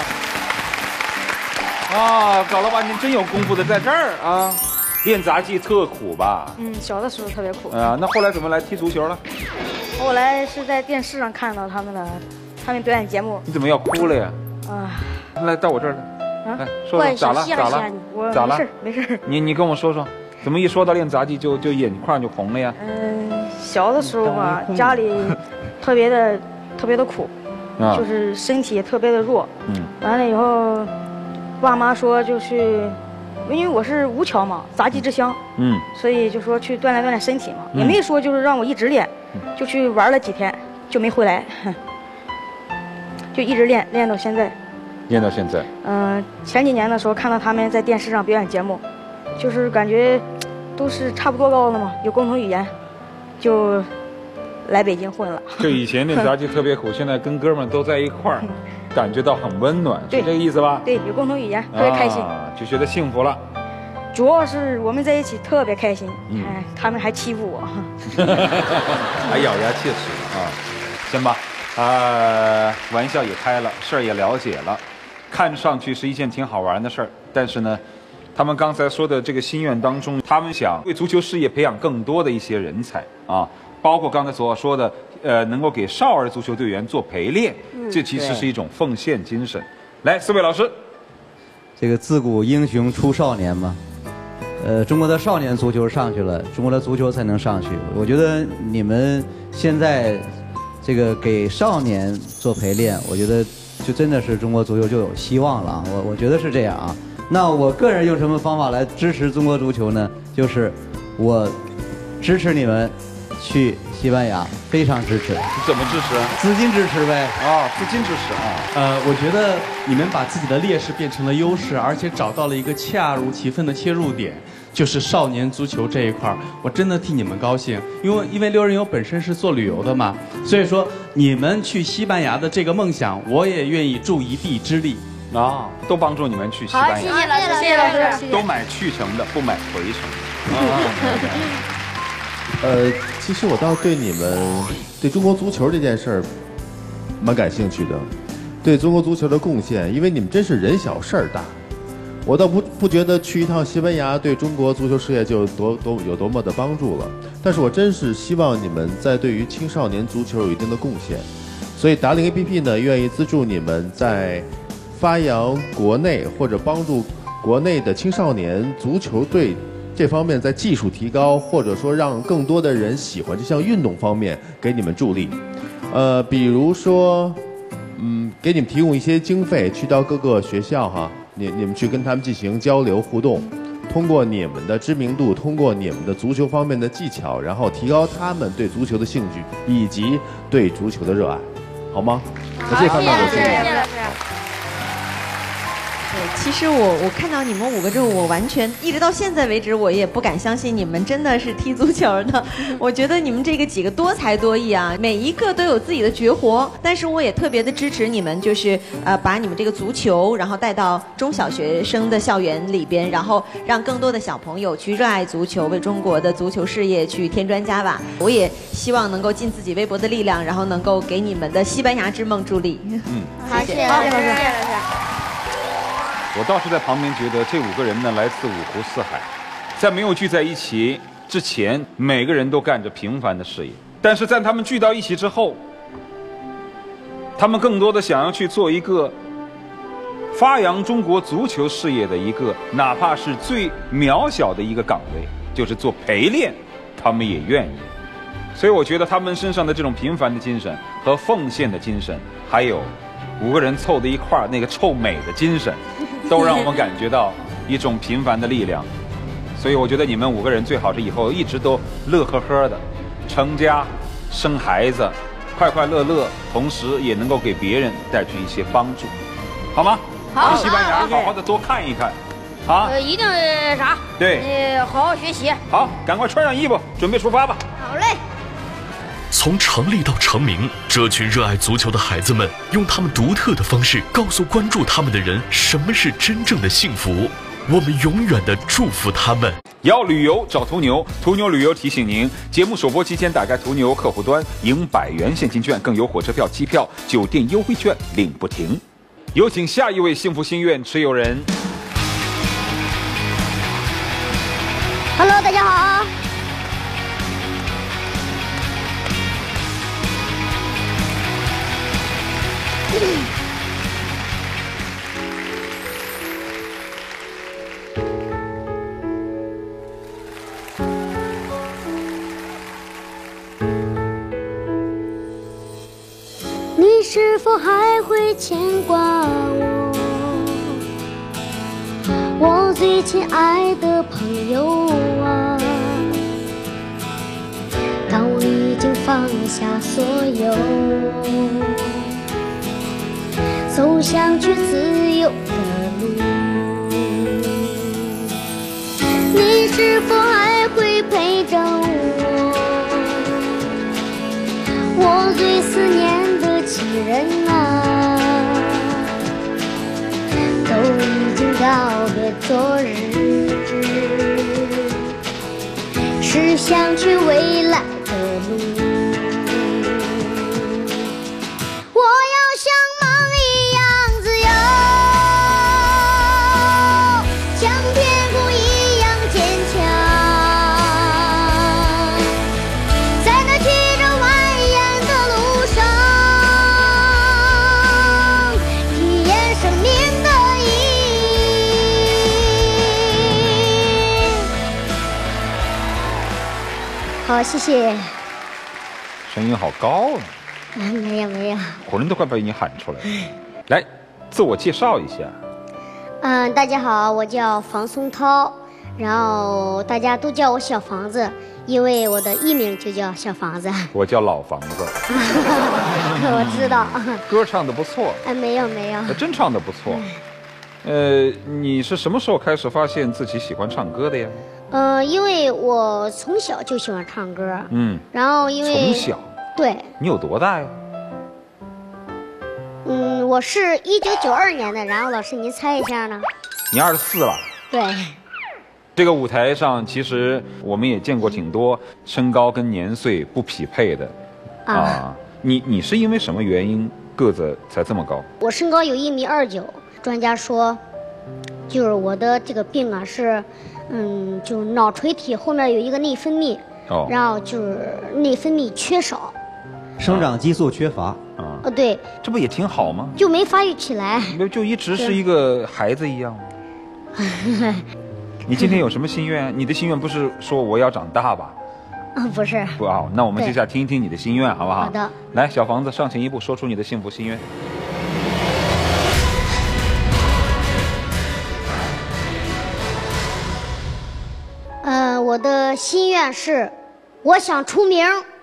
啊，搞了半天真有功夫的在这儿啊！练杂技特苦吧？
嗯，小的时候特别苦。
啊，那后来怎么来踢足球了？
后来是在电视上看到他们的，他们表演节目。
你怎么要哭了呀？
啊！
来到我这儿来，来说说咋了？咋了？
咋了？没事没事。
你你跟我说说，怎么一说到练杂技就就眼眶就红了呀？
嗯，小的时候嘛，家里。特别的，特别的苦，啊、就是身体也特别的弱。嗯，完了以后，爸妈说就去，因为我是吴桥嘛，杂技之乡。嗯，所以就说去锻炼锻炼身体嘛，嗯、也没说就是让我一直练，就去玩了几天就没回来，就一直练练到现在。
练到现在。
嗯、呃，前几年的时候看到他们在电视上表演节目，就是感觉都是差不多高的嘛，有共同语言，就。来北京混了，
就以前练杂技特别苦，现在跟哥们都在一块儿，感觉到很温暖，是这个意思吧？
对，有共同语言，特别开心，
啊，就觉得幸福了。
主要是我们在一起特别开心，嗯，哎，他们还欺负我，
还咬牙切齿啊！行吧，呃，玩笑也开了，事儿也了解了，看上去是一件挺好玩的事儿，但是呢，他们刚才说的这个心愿当中，他们想为足球事业培养更多的一些人才啊。包括刚才所说的，呃，能够给少儿足球队员做陪练，嗯、这其实是一种奉献精神。来，四位老师，
这个自古英雄出少年嘛，呃，中国的少年足球上去了，中国的足球才能上去。我觉得你们现在这个给少年做陪练，我觉得就真的是中国足球就有希望了。我我觉得是这样啊。那我个人用什么方法来支持中国足球呢？就是我支持你们。去西班牙，非常支持。
怎么支持啊？
资金支持呗。
啊，资金支持啊。
呃，我觉得你们把自己的劣势变成了优势，而且找到了一个恰如其分的切入点。 就是少年足球这一块儿，我真的替你们高兴，因为因为六人游本身是做旅游的嘛，所以说你们去西班牙的这个梦想，我也愿意助一臂之力。
啊，都帮助你们去西班牙。
好，谢谢老师，谢谢老师。
都买去程的，不买回程的。啊、
呃，其实我倒对你们对中国足球这件事儿蛮感兴趣的，对中国足球的贡献，因为你们真是人小事儿大。我倒不不觉得去一趟西班牙对中国足球事业就多多有多么的帮助了，但是我真是希望你们在对于青少年足球有一定的贡献，所以达令 A P P 呢愿意资助你们在发扬国内或者帮助国内的青少年足球队这方面在技术提高，或者说让更多的人喜欢这项运动方面给你们助力。呃，比如说，嗯，给你们提供一些经费，去到各个学校哈，你你们去跟他们进行交流互动，通过你们的知名度，通过你们的足球方面的技巧，然后提高他们对足球的兴趣以及对足球的热爱，好吗？那这方面我是。
其实我我看到你们五个之后，我完全一直到现在为止，我也不敢相信你们真的是踢足球的。我觉得你们这个几个多才多艺啊，每一个都有自己的绝活。但是我也特别的支持你们，就是呃把你们这个足球，然后带到中小学生的校园里边，然后让更多的小朋友去热爱足球，为中国的足球事业去添砖加瓦。我也希望能够尽自己微薄的力量，然后能够给你们的西班牙之梦助力。
嗯，
好，谢谢老师，谢谢老师。
我倒是在旁边觉得这五个人呢来自五湖四海，在没有聚在一起之前，每个人都干着平凡的事业，但是在他们聚到一起之后，他们更多的想要去做一个发扬中国足球事业的一个，哪怕是最渺小的一个岗位，就是做陪练，他们也愿意。所以我觉得他们身上的这种平凡的精神和奉献的精神，还有五个人凑在一块儿那个臭美的精神，都让我们感觉到一种平凡的力量。所以我觉得你们五个人最好是以后一直都乐呵呵的，成家生孩子，快快乐乐，同时也能够给别人带去一些帮助，好吗？
好，
去西班牙好好的多看一看，啊，
呃，一定啥？
对，
呃，好好学习。
好，赶快穿上衣服，准备出发吧。
好嘞。
从成立到成名，这群热爱足球的孩子们用他们独特的方式告诉关注他们的人什么是真正的幸福。我们永远的祝福他们。
要旅游找途牛，途牛旅游提醒您，节目首播期间打开途牛客户端，赢百元现金券，更有火车票、机票、酒店优惠券领不停。有请下一位幸福心愿持有人。
Hello， 大家好。你是否还会牵挂我？我最亲爱的朋友啊，当我已经放下所有，走向去自由的路，你是否还会陪着我？我最思念的亲人啊，都已经告别昨日，是想去未来的路。我要像梦一样自由，像天空一样坚强，在那曲折蜿蜒的路上，体验生命的意义。好，谢谢。
声音好高啊！
没有没有，
火人都快被你喊出来了。来，自我介绍一下。
嗯，大家好，我叫房松涛，然后大家都叫我小房子，因为我的艺名就叫小房子。
我叫老房子。
我知道。
歌唱的不错。
哎，没有没有。
真唱的不错。呃，你是什么时候开始发现自己喜欢唱歌的呀？
呃，因为我从小就喜欢唱歌，嗯，然后因为
从小，
对，
你有多大呀？
嗯，我是一九九二年的，然后老师您猜一下呢？
你二十四了。
对。
这个舞台上，其实我们也见过挺多身高跟年岁不匹配的，啊，啊你你是因为什么原因个子才这么高？
我身高有一米二九，专家说，就是我的这个病啊是。嗯，就脑垂体后面有一个内分泌，哦，然后就是内分泌缺少，
生长激素缺乏
啊。
哦，对，
这不也挺好吗？
就没发育起来，
就一直是一个孩子一样吗？你今天有什么心愿？你的心愿不是说我要长大吧？
啊，不是。
不啊，那我们接下来听一听你的心愿，好不好？
好的。
来，小房子上前一步，说出你的幸福心愿。
呃，我的心愿是，我想出名。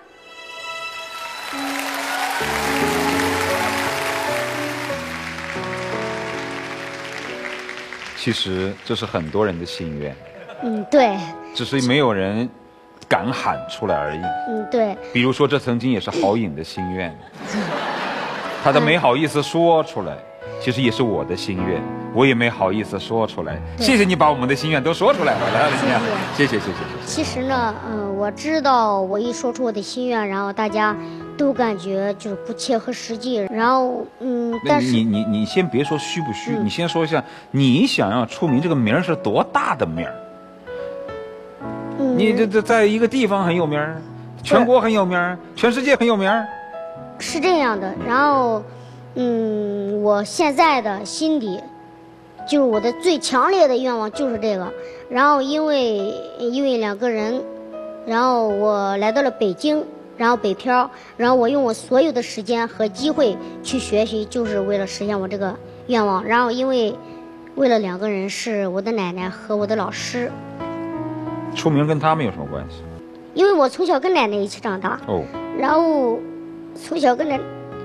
其实这是很多人的心愿。
嗯，对。
只是没有人敢喊出来而已。
嗯，对。
比如说，这曾经也是郝颖的心愿，他都没好意思说出来。其实也是我的心愿，我也没好意思说出来。谢谢你把我们的心愿都说出来了，来，谢谢谢谢谢谢。
其实呢，嗯，我知道我一说出我的心愿，然后大家都感觉就是不切合实际。然后，嗯，但是
你你你先别说虚不虚，嗯、你先说一下你想要出名这个名是多大的名？嗯、你这这在一个地方很有名，全国很有名，全世界很有名。
是这样的，然后。嗯，我现在的心底，就是我的最强烈的愿望就是这个。然后因为因为两个人，然后我来到了北京，然后北漂，然后我用我所有的时间和机会去学习，就是为了实现我这个愿望。然后因为为了两个人是我的奶奶和我的老师。
出名跟他们有什么关系？
因为我从小跟奶奶一起长大。哦。然后从小跟奶。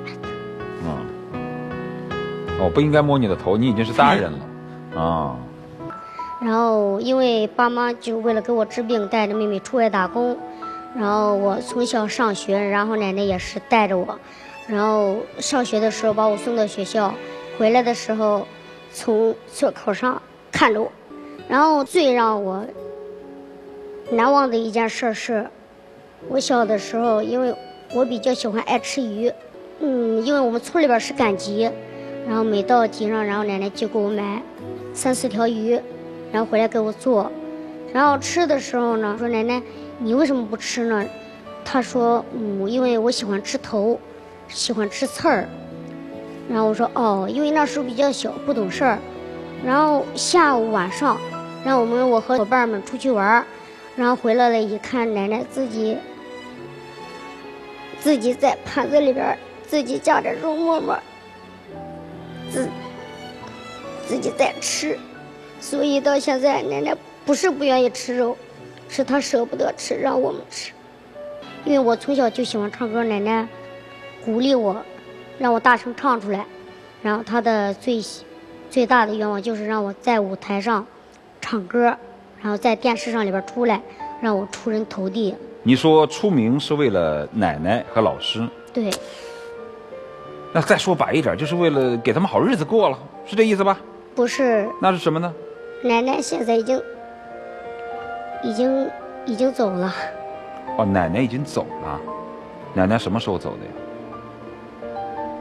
我、哦、不应该摸你的头，你已经是大人了，啊。
然后因为爸妈就为了给我治病，带着妹妹出外打工，然后我从小上学，然后奶奶也是带着我，然后上学的时候把我送到学校，回来的时候从车口上看着我。然后最让我难忘的一件事是，我小的时候，因为我比较喜欢爱吃鱼，嗯，因为我们村里边是赶集。然后每到集上，然后奶奶就给我买三四条鱼，然后回来给我做。然后吃的时候呢，说奶奶你为什么不吃呢？她说嗯，因为我喜欢吃头，喜欢吃刺儿。然后我说哦，因为那时候比较小，不懂事儿。然后下午晚上，然后我们我和伙伴们出去玩，然后回来了一看，奶奶自己自己在盘子里边自己夹着肉沫沫。自自己在吃，所以到现在奶奶不是不愿意吃肉，是她舍不得吃，让我们吃。因为我从小就喜欢唱歌，奶奶鼓励我，让我大声唱出来。然后她的最最大的愿望就是让我在舞台上唱歌，然后在电视上里边出来，让我出人头地。
你说出名是为了奶奶和老师？
对。
那再说白一点，就是为了给他们好日子过了，是这意思吧？
不是。那
是什么呢？
奶奶现在已经，已经，已经走了。
哦，奶奶已经走了。奶奶什么时候走的呀？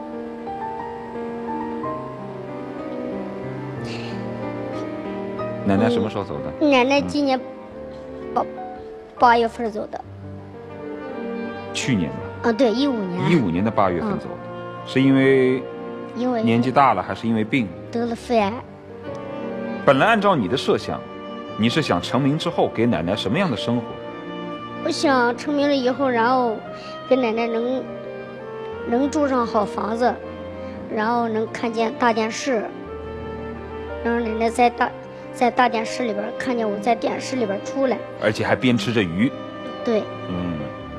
奶奶什么时候走的？
嗯、奶奶今年八八月份走的。
去年
的。啊，对，一五年。
一五年的八月份走的。嗯，是因为
因为
年纪大了，还是因为病
得了肺癌？
本来按照你的设想，你是想成名之后给奶奶什么样的生活？
我想成名了以后，然后给奶奶能能住上好房子，然后能看见大电视，让奶奶在大在大电视里边看见我在电视里边出来，
而且还边吃着鱼。
对，
嗯。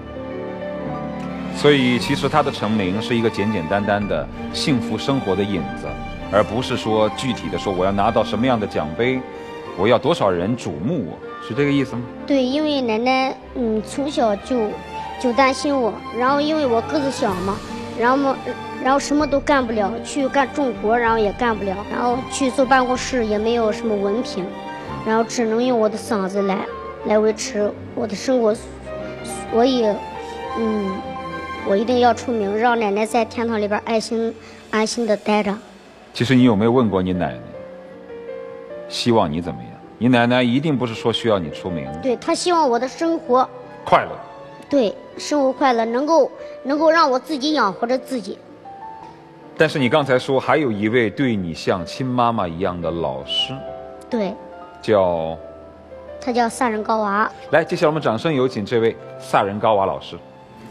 所以其实他的成名是一个简简单单的幸福生活的影子，而不是说具体的说我要拿到什么样的奖杯， 我要多少人瞩目我，是这个意思吗？
对，因为奶奶嗯从小就就担心我，然后因为我个子小嘛，然后嘛然后什么都干不了，去干重活然后也干不了，然后去坐办公室也没有什么文凭，然后只能用我的嗓子来来维持我的生活，所以嗯我一定要出名，让奶奶在天堂里边安心安心的待着。
其实你有没有问过你奶奶，希望你怎么样？你奶奶一定不是说需要你出名，
对，她希望我的生活
快乐，
对，生活快乐，能够能够让我自己养活着自己。
但是你刚才说还有一位对你像亲妈妈一样的老师，
对，
叫
他叫萨仁高娃。
来，接下来我们掌声有请这位萨仁高娃老师。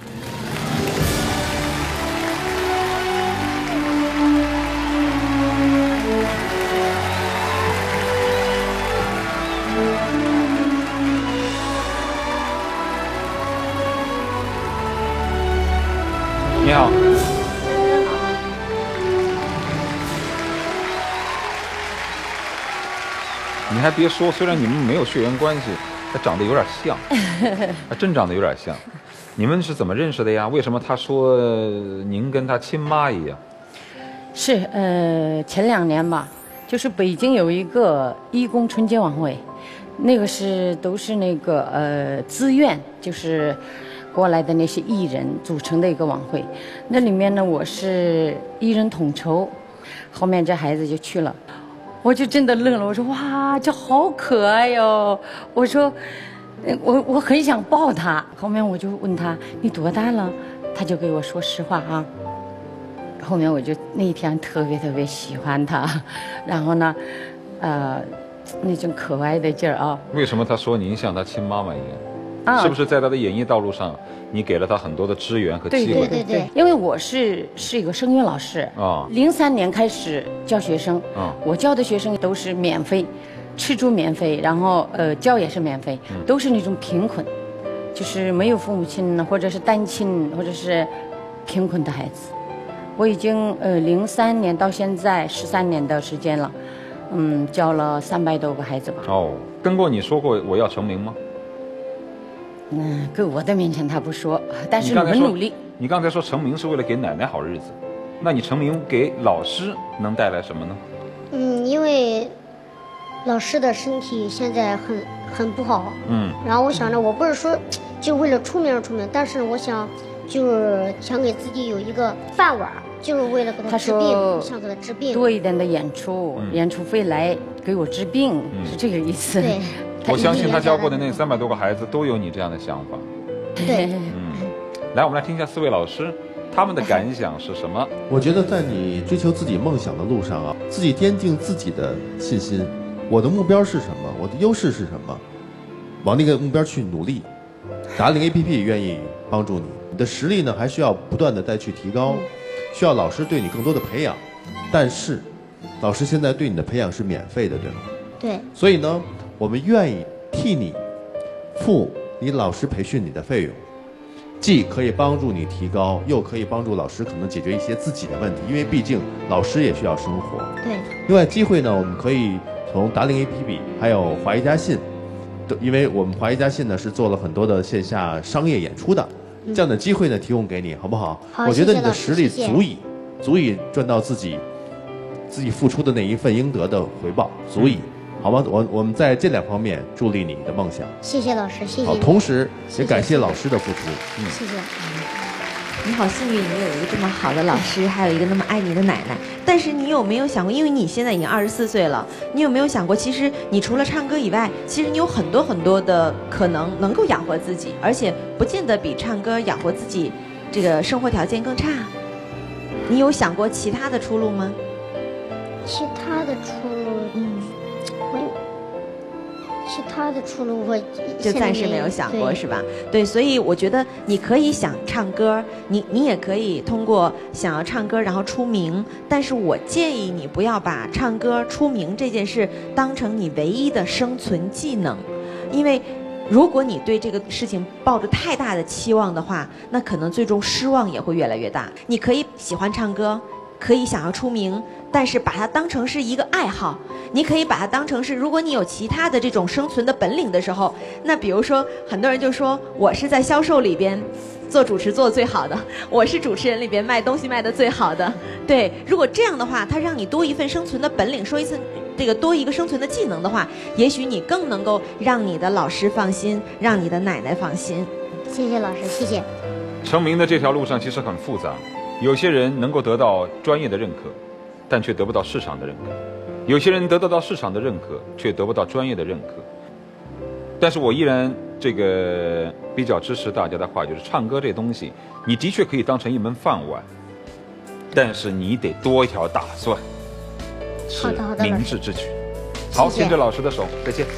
你好。你还别说，虽然你们没有血缘关系，他长得有点像，还真长得有点像。你们是怎么认识的呀？为什么他说您跟他亲妈一样？
是呃，前两年吧，就是北京有一个义工春节晚会，那个是都是那个呃自愿，就是过来的那些艺人组成的一个晚会。那里面呢，我是艺人统筹，后面这孩子就去了。我就真的愣了，我说哇，这好可爱哟！我说，我我很想抱他。后面我就问他你多大了，他就给我说实话啊。后面我就那一天特别特别喜欢他，然后呢，呃，那种可爱的劲儿啊。
为什么他说您像他亲妈妈一样？啊、是不是在他的演艺道路上，你给了他很多的资源和机会？
对对对对，因为我是是一个声乐老师啊，零三年开始教学生啊，我教的学生都是免费，吃住免费，然后呃教也是免费，嗯、都是那种贫困，就是没有父母亲或者是单亲或者是贫困的孩子。我已经呃零三年到现在十三年的时间了，嗯，教了三百多个孩子吧。
哦，跟过你说过我要成名吗？
嗯，搁我的面前他不说，但是我们努力。
你刚才说成名是为了给奶奶好日子，那你成名给老师能带来什么呢？
嗯，因为老师的身体现在很很不好，嗯，然后我想着我不是说就为了出名而出名，但是我想就是想给自己有一个饭碗，就是为了给他治病，想给他治病。
多一点的演出，嗯、演出费来给我治病，嗯、是这个意思。
对。
我相信他教过的那三百多个孩子都有你这样的想法。
对，
嗯，来，我们来听一下四位老师他们的感想是什么？
我觉得在你追求自己梦想的路上啊，自己奠定自己的信心。我的目标是什么？我的优势是什么？往那个目标去努力。达令 A P P 愿意帮助你，你的实力呢还需要不断的再去提高，需要老师对你更多的培养。但是，老师现在对你的培养是免费的，对吗？
对。
所以呢，我们愿意替你付你老师培训你的费用，既可以帮助你提高，又可以帮助老师可能解决一些自己的问题，因为毕竟老师也需要生活。
对。
另外机会呢，我们可以从达令 A P P 还有华谊家信，因为我们华谊家信呢是做了很多的线下商业演出的，嗯、这样的机会呢提供给你，好不好？
好，
我觉得你的实力
谢谢
足以足以赚到自己自己付出的那一份应得的回报，足以。嗯好吗？我我们在这两方面助力你的梦想。
谢谢老师，谢谢。
好，同时也感谢老师的付出。
嗯，谢谢。
你好幸运，你有一个这么好的老师，还有一个那么爱你的奶奶。但是你有没有想过，因为你现在已经二十四岁了，你有没有想过，其实你除了唱歌以外，其实你有很多很多的可能能够养活自己，而且不见得比唱歌养活自己这个生活条件更差。你有想过其他的出路吗？
其他的出路，嗯。其他的出路我
就暂时没有想过，是吧？对，所以我觉得你可以想唱歌，你你也可以通过想要唱歌然后出名，但是我建议你不要把唱歌出名这件事当成你唯一的生存技能，因为如果你对这个事情抱着太大的期望的话，那可能最终失望也会越来越大。你可以喜欢唱歌， 可以想要出名，但是把它当成是一个爱好。你可以把它当成是，如果你有其他的这种生存的本领的时候，那比如说很多人就说我是在销售里边做主持做的最好的，我是主持人里边卖东西卖的最好的。对，如果这样的话，它让你多一份生存的本领，说一次这个多一个生存的技能的话，也许你更能够让你的老师放心，让你的奶奶放心。
谢谢老师，谢谢。
成名的这条路上其实很复杂，有些人能够得到专业的认可，但却得不到市场的认可；有些人得得到市场的认可，却得不到专业的认可。但是我依然这个比较支持大家的话，就是唱歌这东西，你的确可以当成一门饭碗，但是你得多一条打算，是明智之举。好，牵着老师的手，再见。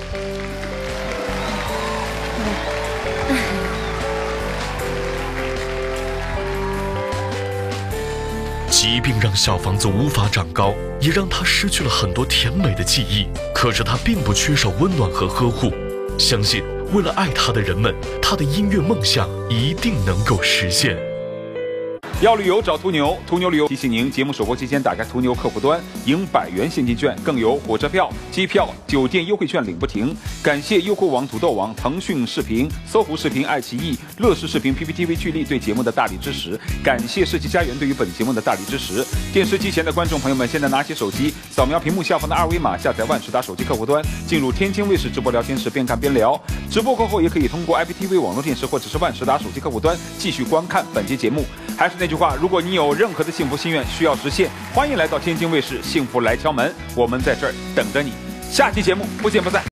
疾病让小房子无法长高，也让他失去了很多甜美的记忆。可是他并不缺少温暖和呵护，相信为了爱他的人们，他的音乐梦想一定能够实现。
要旅游找途牛，途牛旅游提醒您，节目首播期间打开途牛客户端，赢百元现金券，更有火车票、机票、酒店优惠券领不停。感谢优酷网、土豆网、腾讯视频、搜狐视频、爱奇艺、乐视视频、P P T V 巨力对节目的大力支持。感谢世纪佳缘对于本节目的大力支持。电视机前的观众朋友们，现在拿起手机，扫描屏幕下方的二维码，下载万事达手机客户端，进入天津卫视直播聊天室，边看边聊。直播过后，也可以通过 I P T V 网络电视或者是万事达手机客户端继续观看本节节目。还是那句话，如果你有任何的幸福心愿需要实现，欢迎来到天津卫视幸福来敲门，我们在这儿等着你。下期节目不见不散。